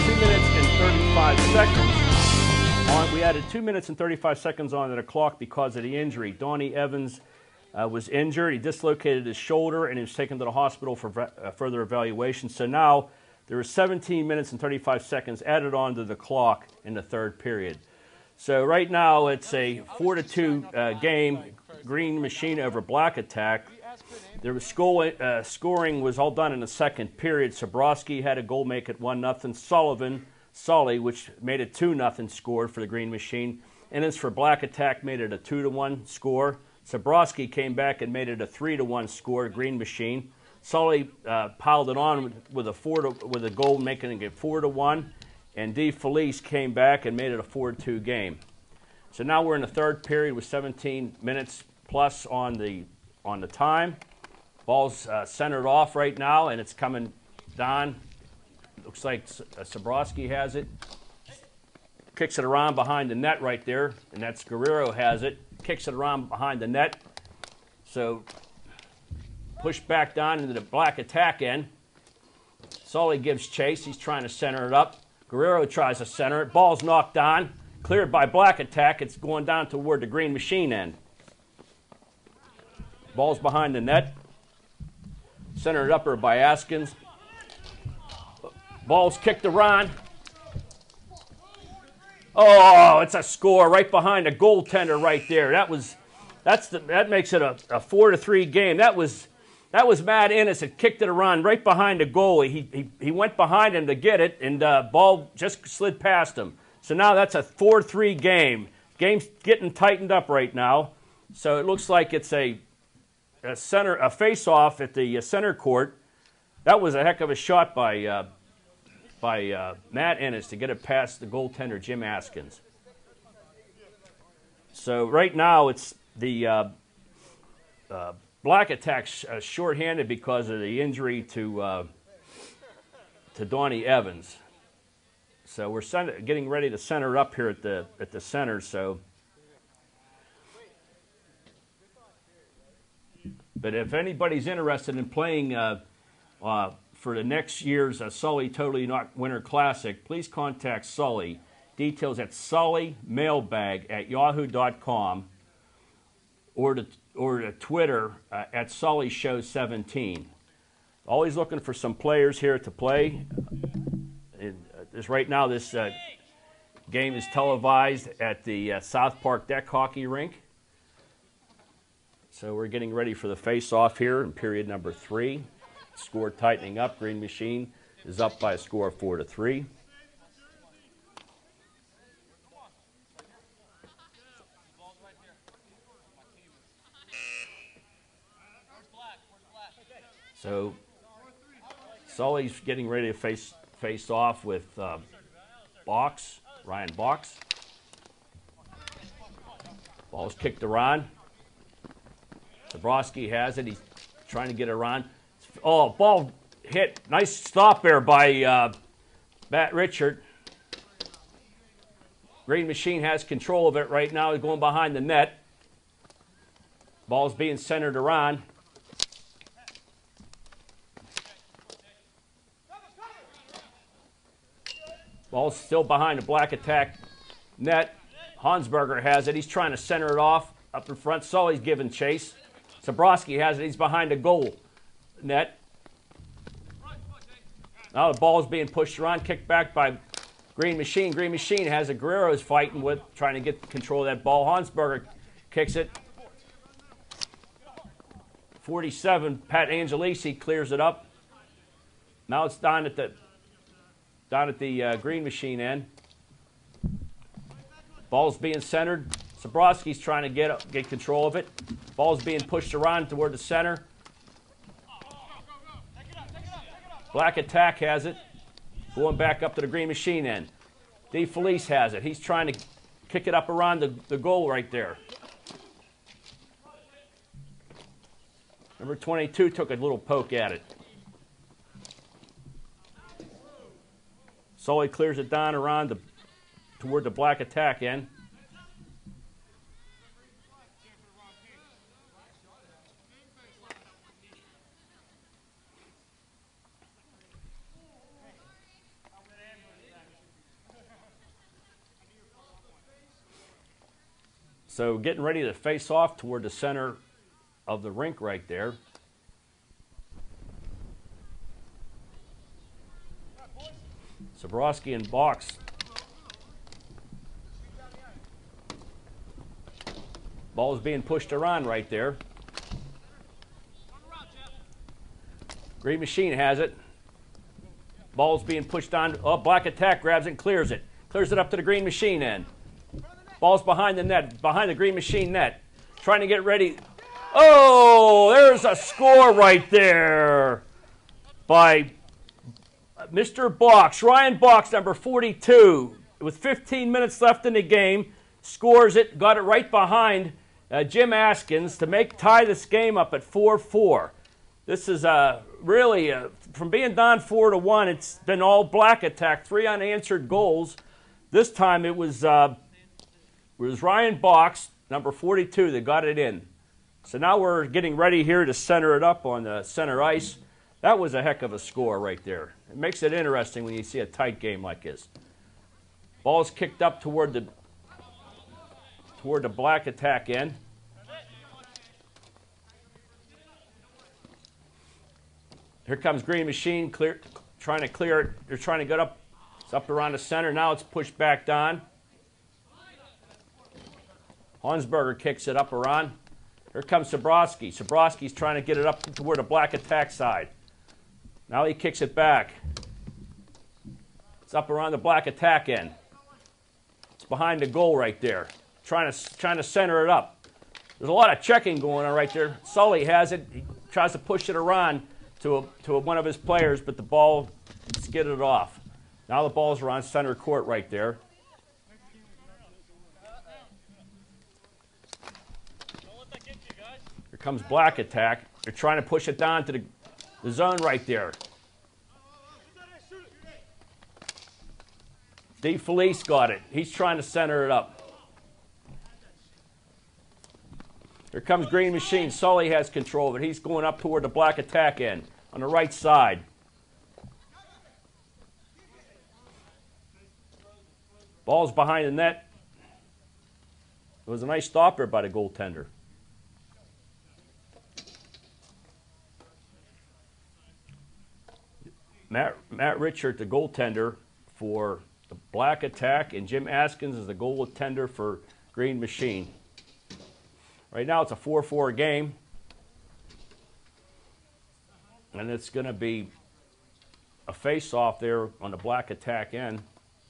two minutes and thirty-five seconds on. We added two minutes and thirty-five seconds onto the clock because of the injury. Donnie Evans uh, was injured. He dislocated his shoulder and he was taken to the hospital for uh, further evaluation. So now there are seventeen minutes and thirty-five seconds added onto the clock in the third period. So right now it's a four to two uh, game, Green Machine over Black Attack. There was score, uh, scoring was all done in the second period. Sabrowski had a goal, make it one nothing. Sullivan, Sully, which made it two nothing, scored for the Green Machine. And as for Black Attack, made it a two to one score. Sabrowski came back and made it a three to one score, Green Machine. Sully uh, piled it on with a four to, with a goal, making it four to one. And D. Felice came back and made it a four to two game. So now we're in the third period with seventeen minutes plus on the on the time. Ball's uh, centered off right now, and it's coming down. Looks like uh, Sabrowski has it. Kicks it around behind the net right there, and that's Guerrero has it. Kicks it around behind the net. So push back down into the Black Attack end. Sully gives chase. He's trying to center it up. Guerrero tries to center it. Ball's knocked on. Cleared by Black Attack. It's going down toward the Green Machine end. Ball's behind the net. Centered upper by Askins. Ball's kicked around. Oh, it's a score right behind the goaltender right there. That was, that's the, that makes it a, a four to three game. That was, that was Matt Ennis that kicked it around right behind the goalie. He he he went behind him to get it, and uh, ball just slid past him. So now that's a four three game. Game's getting tightened up right now. So it looks like it's a a center, a face-off at the center court. That was a heck of a shot by uh, by uh, Matt Ennis to get it past the goaltender Jim Askins. So right now it's the uh, uh, Black Attack sh uh, shorthanded because of the injury to uh, to Donnie Evans. So we're getting ready to center up here at the at the center. So. But if anybody's interested in playing uh, uh, for the next year's uh, Sully Totally Not Winter Classic, please contact Sully. Details at sully mailbag at yahoo dot com or to, or to Twitter uh, at Sully Show seventeen. Always looking for some players here to play. And, uh, this, right now, this uh, game is televised at the uh, South Park Deck Hockey Rink. So we're getting ready for the face-off here in period number three. Score tightening up. Green Machine is up by a score of four to three. So Sully's getting ready to face face off with uh, Box, Ryan Box. Ball's kicked around. Sabrowski has it. He's trying to get around. Oh, ball hit. Nice stop there by uh, Matt Richard. Green Machine has control of it right now. He's going behind the net. Ball's being centered around. Ball's still behind the Black Attack net. Hansberger has it. He's trying to center it off. Up in front, Sully's giving chase. Sabrowski has it. He's behind the goal net. Now the ball's being pushed around, kicked back by Green Machine. Green Machine has a Guerrero's fighting with, trying to get control of that ball. Hansberger kicks it. forty-seven, Pat Angelisi clears it up. Now it's down at the down at the uh, Green Machine end. Ball's being centered. Sabrowski's trying to get get control of it. Ball's being pushed around toward the center. Black Attack has it. Going back up to the Green Machine end. D. Felice has it. He's trying to kick it up around the, the goal right there. Number twenty-two took a little poke at it. Sully clears it down around the toward the Black Attack end. So getting ready to face off toward the center of the rink right there. Zabrowski and Box. Ball's being pushed around right there. Green Machine has it. Ball's being pushed on. Oh, Black Attack grabs it and clears it. Clears it up to the Green Machine end. Ball's behind the net, behind the Green Machine net. Trying to get ready. Oh, there's a score right there by Mister Box. Ryan Box, number forty-two. With fifteen minutes left in the game, scores it, got it right behind uh, Jim Askins to make tie this game up at four four. This is uh, really, uh, from being down four to one, it's been all Black Attack, three unanswered goals. This time it was, uh, it was Ryan Box, number forty-two, that got it in. So now we're getting ready here to center it up on the center ice. That was a heck of a score right there. It makes it interesting when you see a tight game like this. Ball's kicked up toward the toward the Black Attack end. Here comes Green Machine, clear, trying to clear it. They're trying to get up. It's up around the center. Now it's pushed back down. Hansberger kicks it up around. Here comes Zabrowski. Zabrowski's trying to get it up toward the Black Attack side. Now he kicks it back. It's up around the Black Attack end. It's behind the goal right there. Trying to, trying to center it up. There's a lot of checking going on right there. Sully has it. He tries to push it around to, a, to a, one of his players, but the ball skidded off. Now the ball's around center court right there. Here comes Black Attack. They're trying to push it down to the, the zone right there. Steve Felice got it. He's trying to center it up. Here comes Green Machine. Sully has control of it. He's going up toward the Black Attack end on the right side. Ball's behind the net. It was a nice stopper by the goaltender. Matt, Matt Richard, the goaltender for the Black Attack, and Jim Askins is the goaltender for Green Machine. Right now it's a four four game, and it's going to be a face-off there on the Black Attack end.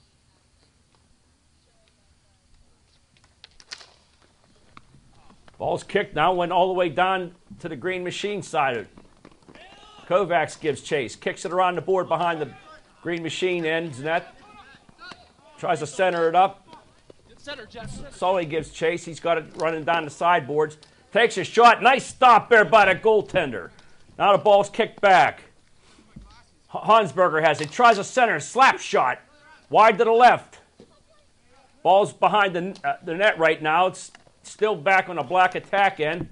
Ball's kicked now, went all the way down to the Green Machine side of it. Kovacs gives chase, kicks it around the board behind the Green Machine end net. Tries to center it up. Sully gives chase. He's got it running down the sideboards. Takes a shot. Nice stop there by the goaltender. Now the ball's kicked back. Hansberger has it. Tries a center slap shot. Wide to the left. Ball's behind the, uh, the net right now. It's still back on the Black Attack end.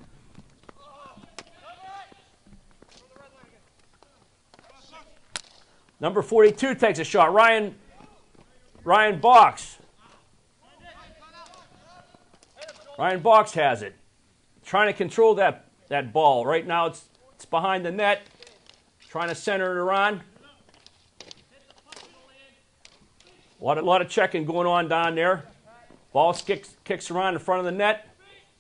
Number forty-two takes a shot. Ryan, Ryan Box. Ryan Box has it. Trying to control that, that ball. Right now it's, it's behind the net. Trying to center it around. A lot, a lot of checking going on down there. Ball kicks, kicks around in front of the net.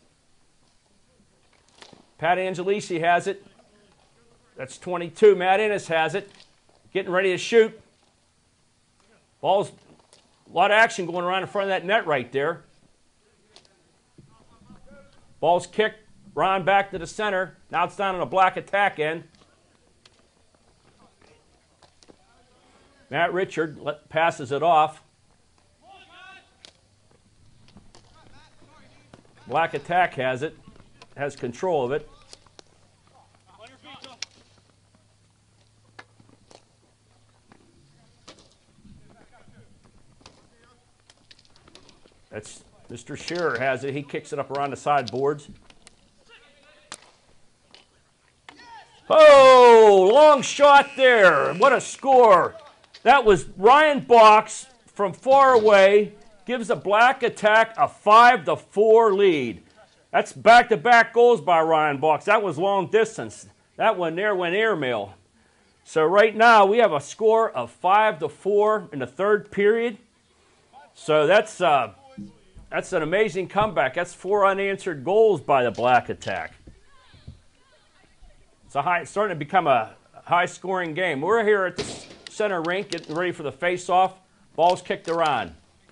Pat Angelici has it. That's twenty-two. Matt Innes has it. Getting ready to shoot. Ball's, a lot of action going around in front of that net right there. Ball's kicked, round back to the center. Now it's down on the Black Attack end. Matt Richard let, passes it off. Black Attack has it, has control of it. That's Mister Shearer has it. He kicks it up around the sideboards. Oh, long shot there. What a score. That was Ryan Box from far away. gives the Black Attack a five to four lead. That's back-to-back goals by Ryan Boggs. That was long distance. That one there went airmail. So right now we have a score of five to four in the third period. So that's uh, that's an amazing comeback. That's four unanswered goals by the Black Attack. It's a high, it's starting to become a high-scoring game. We're here at the center rink getting ready for the face-off. Ball's kicked around.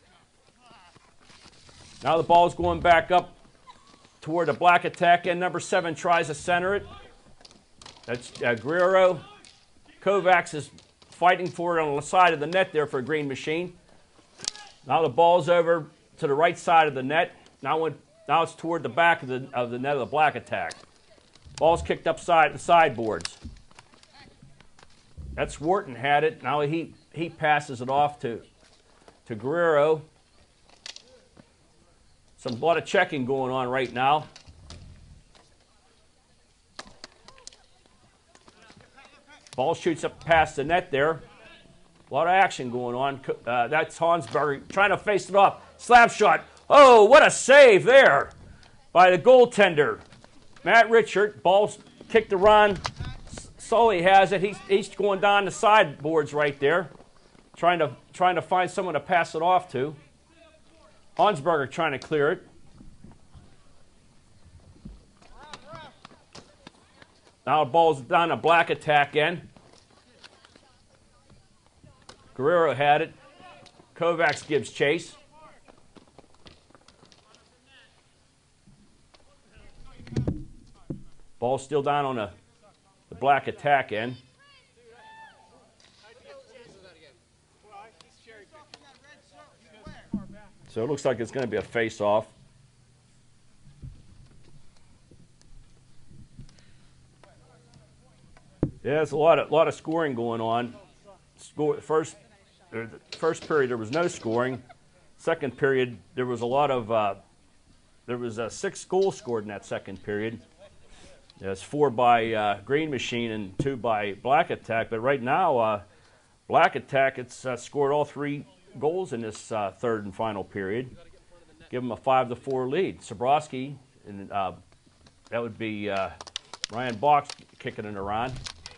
Now the ball's going back up toward the Black Attack, and number seven tries to center it. That's uh, Guerrero. Kovacs is fighting for it on the side of the net there for Green Machine. Now the ball's over to the right side of the net. Now, when, now it's toward the back of the, of the net of the Black Attack. Ball's kicked upside the sideboards. That's Wharton had it. Now he, he passes it off to, to Guerrero. Some lot of checking going on right now. Ball shoots up past the net there. A lot of action going on. Uh, that's Hansberger trying to face it off. Slap shot. Oh, what a save there by the goaltender. Matt Richard. Ball's kicked around. Sully has it. He's, he's going down the sideboards right there. Trying to, trying to find someone to pass it off to. Hansberger trying to clear it. Now the ball's down a Black Attack end. Guerrero had it. Kovacs gives chase. Ball's still down on the, the Black Attack end. So it looks like it's going to be a face-off. Yeah, there's a lot of lot of scoring going on. Score, first, the first period there was no scoring. Second period there was a lot of. Uh, there was uh, six goals scored in that second period. There's four by uh, Green Machine and two by Black Attack. But right now, uh, Black Attack it's uh, scored all three goals in this uh, third and final period. Give them a five to four lead. Sabrowski and uh, that would be uh, Ryan Boggs kicking it around.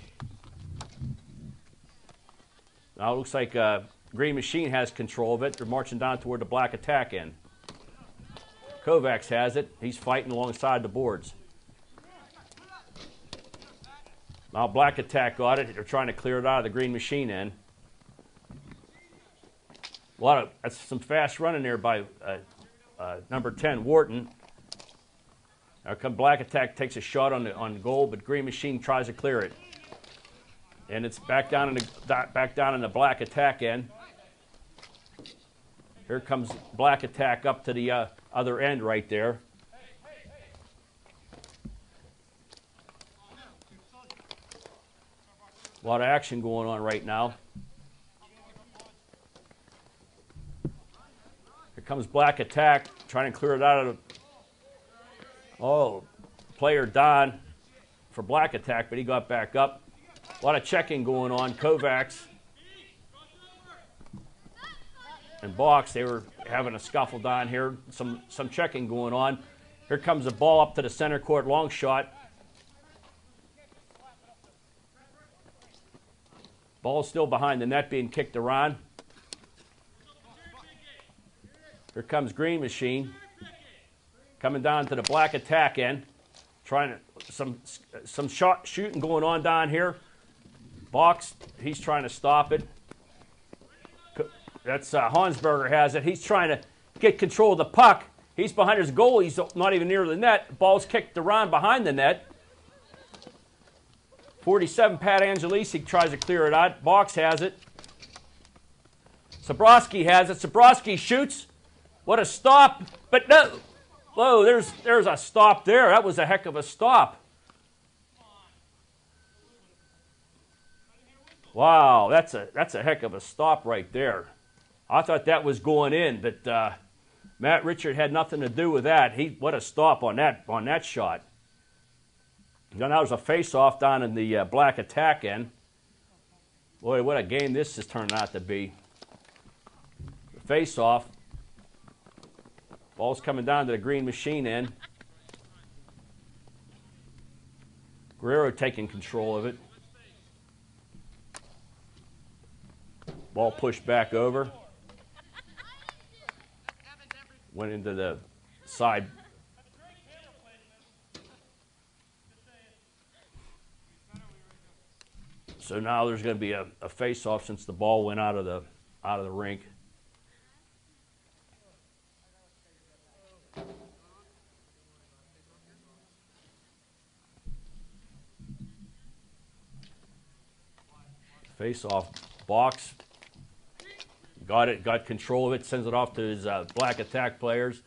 Now it looks like uh, Green Machine has control of it. They're marching down toward the Black Attack end. Kovacs has it. He's fighting alongside the boards. Now Black Attack got it. They're trying to clear it out of the Green Machine end. A lot of that's some fast running there by uh, uh, number ten Wharton. Now come Black Attack takes a shot on the on goal, but Green Machine tries to clear it. And it's back down in the back down in the Black Attack end. Here comes Black Attack up to the uh, other end right there. A lot of action going on right now. Here comes Black Attack trying to clear it out of the. Oh, player Don for Black Attack, but he got back up. A lot of checking going on. Kovacs and Boggs, they were having a scuffle down here. Some some checking going on. Here comes the ball up to the center court, long shot. Ball still behind the net, being kicked around. Here comes Green Machine coming down to the Black Attack end, trying to some some shot shooting going on down here. Boggs, he's trying to stop it. That's uh, Hansberger has it. He's trying to get control of the puck. He's behind his goal. He's not even near the net. Ball's kicked around behind the net. forty-seven, Pat Angelisi tries to clear it out. Boggs has it. Sabrowski has it. Sabrowski shoots. What a stop. But no. Whoa, there's, there's a stop there. That was a heck of a stop. Wow, that's a that's a heck of a stop right there. I thought that was going in, but uh, Matt Richard had nothing to do with that. He what a stop on that on that shot. Then that was a face-off down in the uh, Black Attack end. Boy, what a game this has turned out to be. Face-off. Ball's coming down to the green machine end. Guerrero taking control of it. Ball pushed back over. Went into the side. So now there's going to be a, a face-off since the ball went out of the out of the rink. Face-off box. Got it, got control of it, sends it off to his uh, black attack players.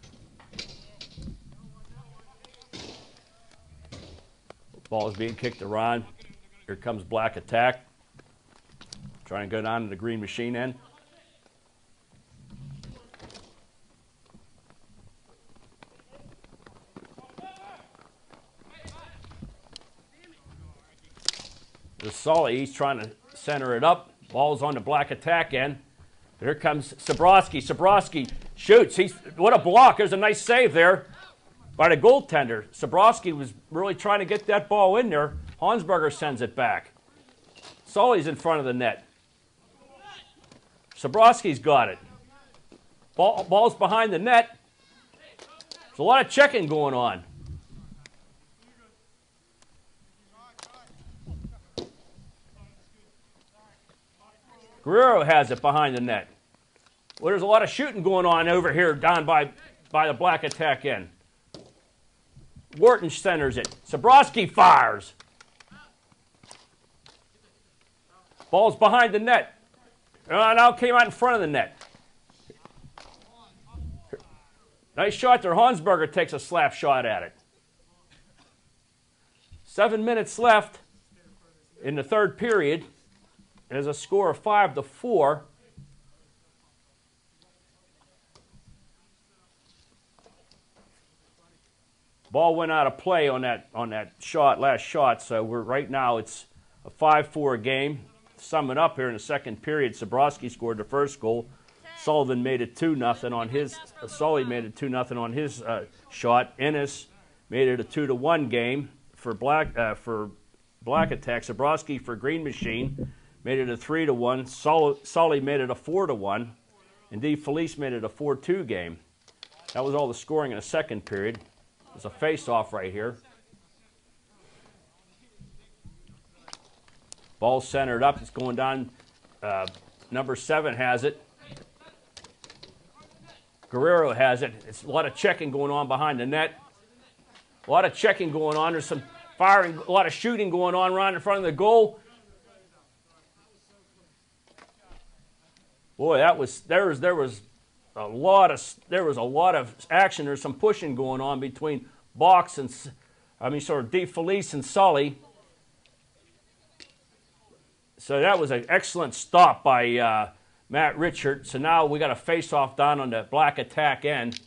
Ball is being kicked around. Here comes black attack. Trying to go down to the green machine end. The Sully, he's trying to center it up. Ball's on the black attack end. Here comes Sabrowski. Sabrowski shoots. He's what a block. There's a nice save there by the goaltender. Sabrowski was really trying to get that ball in there. Hansberger sends it back. Sully's in front of the net. Sabrowski's got it. Ball, ball's behind the net. There's a lot of checking going on. Guerrero has it behind the net. Well, there's a lot of shooting going on over here down by, by the black attack end. Wharton centers it. Sabrowski fires. Ball's behind the net. Uh, now came out in front of the net. Nice shot there. Hansberger takes a slap shot at it. Seven minutes left in the third period. There's a score of five to four. Ball went out of play on that on that shot, last shot. So we're right now it's a five four game. Summing up here in the second period, Sabrowski scored the first goal. Sullivan made it two nothing on his. Uh, Sully made it two nothing on his uh, shot. Ennis made it a two to one game for black uh, for black attack. Sabrowski for green machine made it a three to one. Sully made it a four to one. And D. Felice made it a four two game. That was all the scoring in the second period. There's a face-off right here. Ball centered up. It's going down. Uh, number seven has it. Guerrero has it. It's a lot of checking going on behind the net. A lot of checking going on. There's some firing, a lot of shooting going on right in front of the goal. Boy, that was there was there was a lot of there was a lot of action. There's some pushing going on between Box and I mean sort of D. Felice and Sully. So that was an excellent stop by uh, Matt Richard. So now we got a face-off down on the black attack end.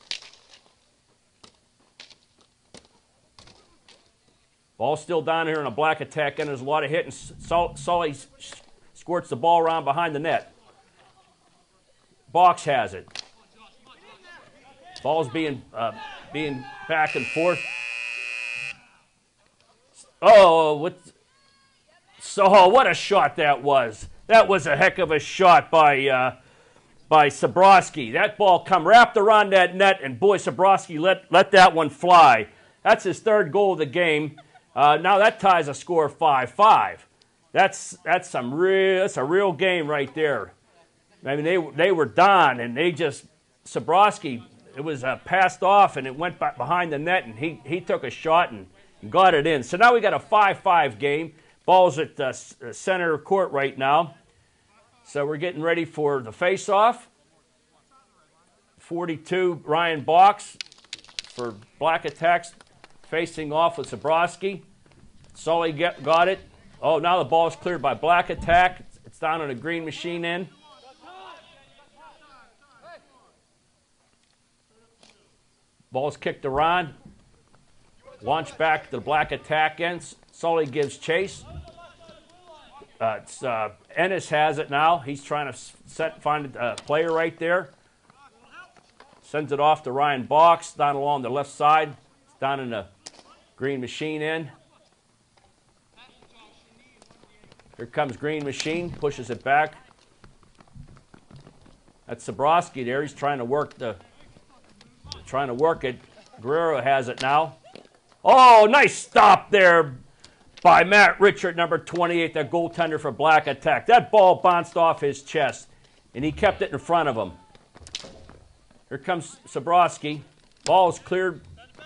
Ball still down here on a black attack end. There's a lot of hitting. Sully squirts the ball around behind the net. Box has it. Ball's being uh, being back and forth. Oh, what? So what a shot that was! That was a heck of a shot by uh, by Sabrowski. That ball come wrapped around that net, and boy, Sabrowski let let that one fly. That's his third goal of the game. Uh, now that ties a score of five five. That's that's some real. That's a real game right there. I mean, they they were done, and they just Sabrowski. It was uh, passed off, and it went back behind the net, and he he took a shot and got it in. So now we got a five five game. Ball's at the uh, center court right now. So we're getting ready for the face-off. forty-two, Ryan Box for Black Attacks facing off with Sabrowski. Sully get, got it. Oh, now the ball's cleared by Black Attack. It's down on the green machine end. Ball's kicked around. Launch back to the Black Attack end. Sully gives chase. Uh, it's, uh, Ennis has it now. He's trying to set, find a player right there. Sends it off to Ryan Box down along the left side. It's down in the Green Machine end. Here comes Green Machine, pushes it back. That's Sabrowski there. He's trying to work the, trying to work it. Guerrero has it now. Oh, nice stop there by Matt Richard, number twenty-eight, the goaltender for Black Attack. That ball bounced off his chest, and he kept it in front of him. Here comes Sabrowski. Ball's cleared.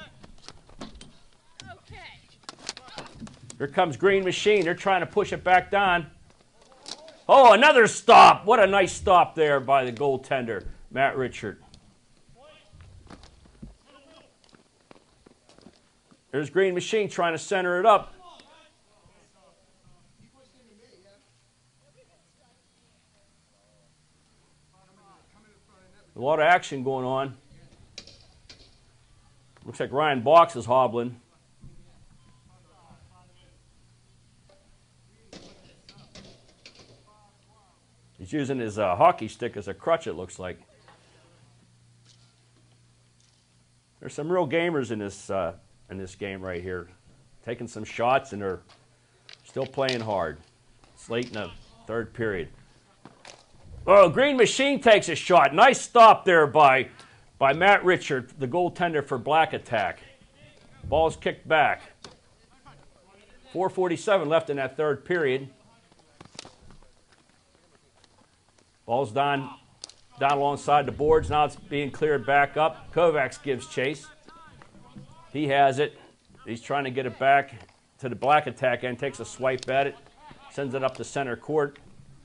Here comes Green Machine. They're trying to push it back down. Oh, another stop. What a nice stop there by the goaltender, Matt Richard. There's Green Machine trying to center it up. A lot of action going on. Looks like Ryan Box is hobbling. He's using his uh, hockey stick as a crutch, it looks like. There's some real gamers in this uh, in this game right here. Taking some shots, and they're still playing hard. It's late in the third period. Oh, Green Machine takes a shot. Nice stop there by, by Matt Richard, the goaltender for Black Attack. Ball's kicked back. four forty-seven left in that third period. Ball's down, down alongside the boards. Now it's being cleared back up. Kovacs gives chase. He has it. He's trying to get it back to the Black Attack end. Takes a swipe at it. Sends it up to center court.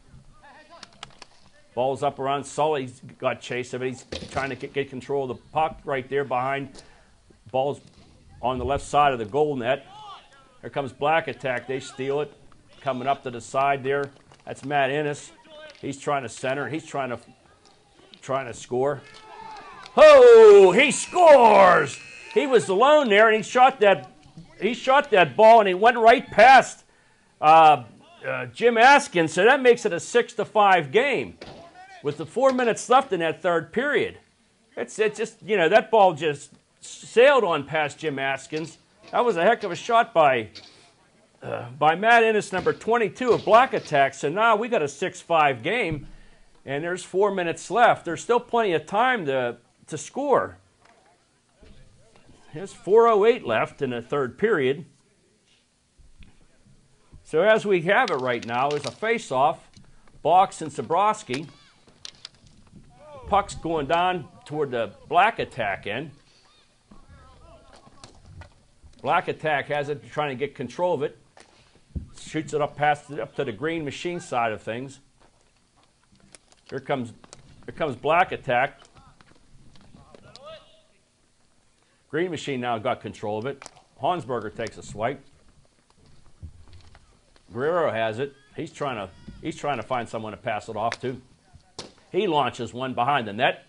Ball's up around Sully's got chase of it. He's trying to get, get control of the puck right there behind. Ball's on the left side of the goal net. Here comes Black Attack. They steal it. Coming up to the side there. That's Matt Ennis. He's trying to center. He's trying to trying to score. Oh, he scores! He was alone there, and he shot that he shot that ball, and he went right past uh, uh, Jim Askins. So that makes it a six to five game. With the four minutes left in that third period, it's it's just you know that ball just sailed on past Jim Askins. That was a heck of a shot by uh, by Matt Ennis, number twenty-two of Black Attack. So now we got a six five game, and there's four minutes left. There's still plenty of time to to score. There's four oh eight left in the third period. So as we have it right now, is a face-off. Box and Sabrowski. Puck's going down toward the Black Attack end. Black Attack has it, trying to get control of it. Shoots it up past up to the Green Machine side of things. Here comes, here comes Black Attack. Green Machine now got control of it. Hansberger takes a swipe. Guerrero has it. He's trying to he's trying to find someone to pass it off to. He launches one behind the net.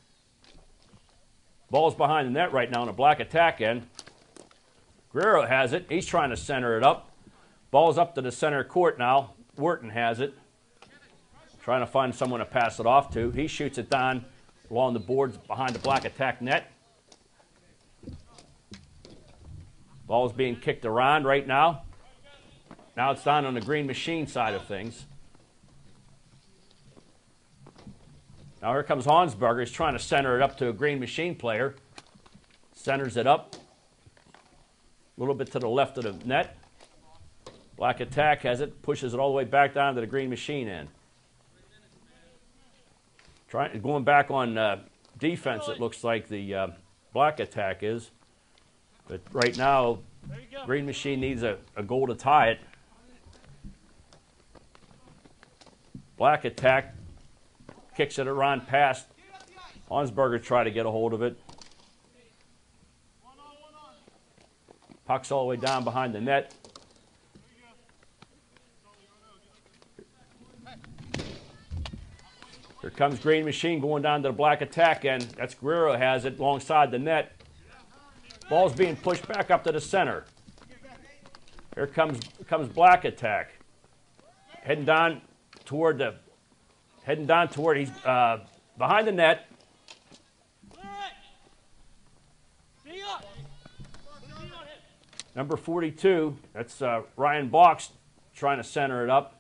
Ball's behind the net right now on the Black Attack end. Guerrero has it. He's trying to center it up. Ball's up to the center court now. Wharton has it. Trying to find someone to pass it off to. He shoots it down along the boards behind the Black Attack net. Ball's being kicked around right now. Now it's down on the Green Machine side of things. Now here comes Hansberger. He's trying to center it up to a Green Machine player. Centers it up. A little bit to the left of the net. Black Attack has it. Pushes it all the way back down to the Green Machine end. Trying, going back on uh, defense, it looks like the uh, Black Attack is. But right now, Green Machine needs a, a goal to tie it. Black Attack kicks it around past. Hansberger tried to get a hold of it. Puck's all the way down behind the net. Here comes Green Machine going down to the Black Attack end. That's Guerrero has it alongside the net. Ball's being pushed back up to the center. Here comes comes Black Attack. Heading down toward the heading down toward he's uh, behind the net. Number forty-two, that's uh, Ryan Box trying to center it up.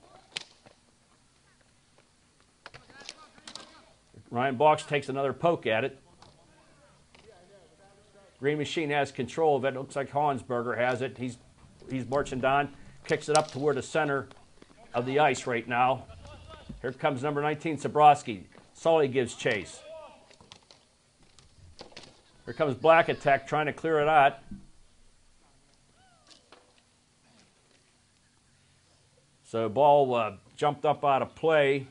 Ryan Box takes another poke at it. Green Machine has control of it. Looks like Hansberger has it. He's, he's marching down, kicks it up toward the center of the ice right now. Here comes number nineteen, Sabrowski. Sully gives chase. Here comes Black Attack trying to clear it out. So ball uh, jumped up out of play.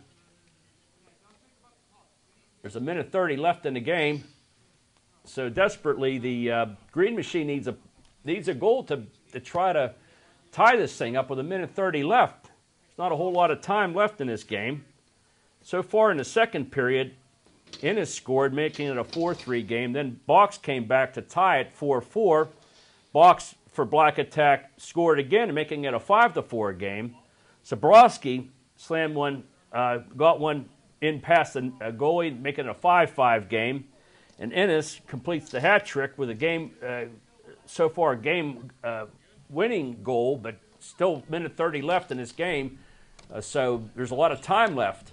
There's a minute thirty left in the game. So desperately, the uh, Green Machine needs a needs a goal to, to try to tie this thing up with a minute thirty left. There's not a whole lot of time left in this game. So far in the second period, Ennis scored, making it a four three game. Then Box came back to tie it four four. Box for Black Attack scored again, making it a five to four game. Sabrowski slammed one, uh, got one in past the uh, goalie, making it a five five game. And Ennis completes the hat trick with a game, uh, so far a game uh, winning goal, but still minute thirty left in this game. Uh, so there's a lot of time left.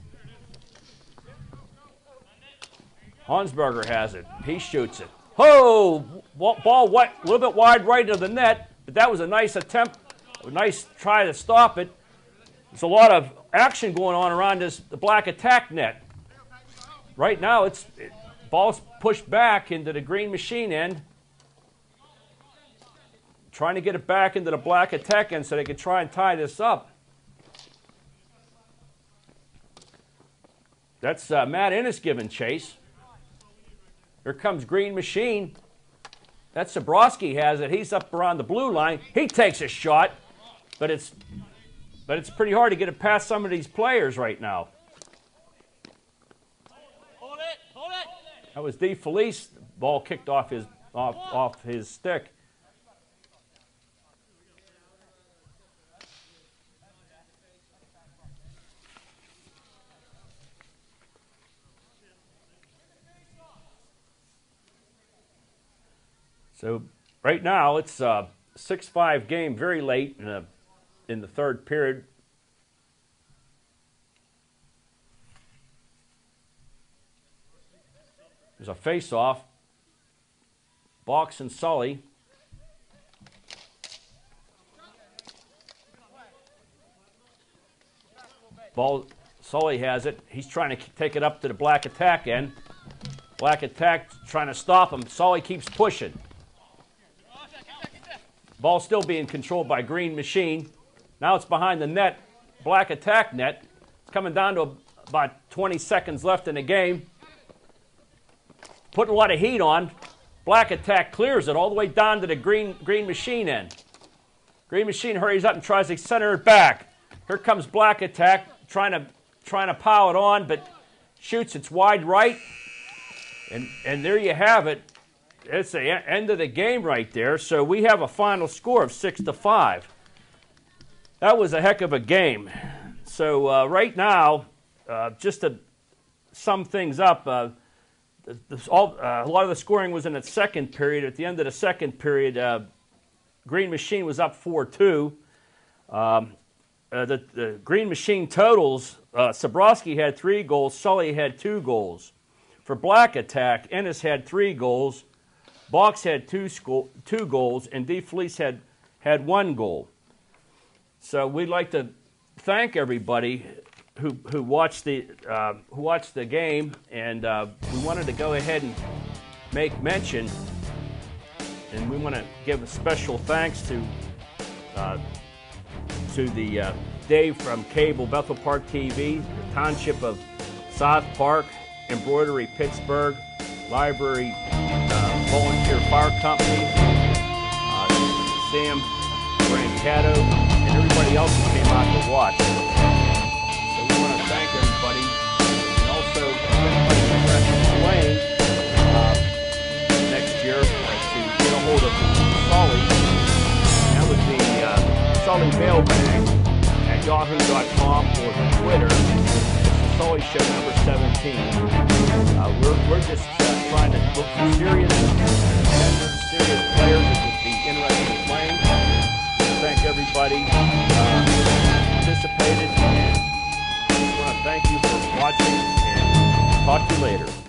Hansberger has it. He shoots it. Oh, ball wide, a little bit wide right of the net, but that was a nice attempt, a nice try to stop it. There's a lot of action going on around this the Black Attack net. Right now, it's it, ball's pushed back into the Green Machine end, trying to get it back into the Black Attack end so they can try and tie this up. That's uh, Matt Ennis giving chase. Here comes Green Machine. That's Sabrowski has it. He's up around the blue line. He takes a shot, but it's but it's pretty hard to get it past some of these players right now. Hold it, hold it. That was D. Felice. Ball kicked off his off off his stick. So right now it's a six five game, very late in, a, in the third period. There's a face-off. Box and Sully. Ball, Sully has it. He's trying to take it up to the Black Attack end. Black Attack trying to stop him. Sully keeps pushing. Ball still being controlled by Green Machine. Now it's behind the net, Black Attack net. It's coming down to about twenty seconds left in the game. Putting a lot of heat on. Black Attack clears it all the way down to the Green, Green Machine end. Green Machine hurries up and tries to center it back. Here comes Black Attack trying to, trying to pow it on, but shoots. It's wide right. And, and there you have it. It's the end of the game right there. So we have a final score of six to five. That was a heck of a game. So uh, right now, uh, just to sum things up, uh, the, the, all, uh, a lot of the scoring was in the second period. At the end of the second period, uh, Green Machine was up four two. Um, uh, the, the Green Machine totals, uh, Sabrowski had three goals, Sully had two goals. For Black Attack, Ennis had three goals. Box had two, school, two goals, and D. Felice had, had one goal. So we'd like to thank everybody who, who, watched, the, uh, who watched the game, and uh, we wanted to go ahead and make mention, and we want to give a special thanks to, uh, to the uh, Dave from Cable, Bethel Park T V, the Township of South Park, Embroidery Pittsburgh, Library uh, Volunteer Fire Company, uh, Sam Brancato, and everybody else who came out to watch. So we want to thank everybody, and also everybody interested in playing uh, next year uh, to get a hold of Sully. That would be uh, Sully Mailbag at yahoo dot com or Twitter. Sully Show number seventeen. Uh, we're, we're just uh, trying to look for serious, serious players that would be interested in playing. thank everybody uh, who participated, and I just want to thank you for watching, and talk to you later.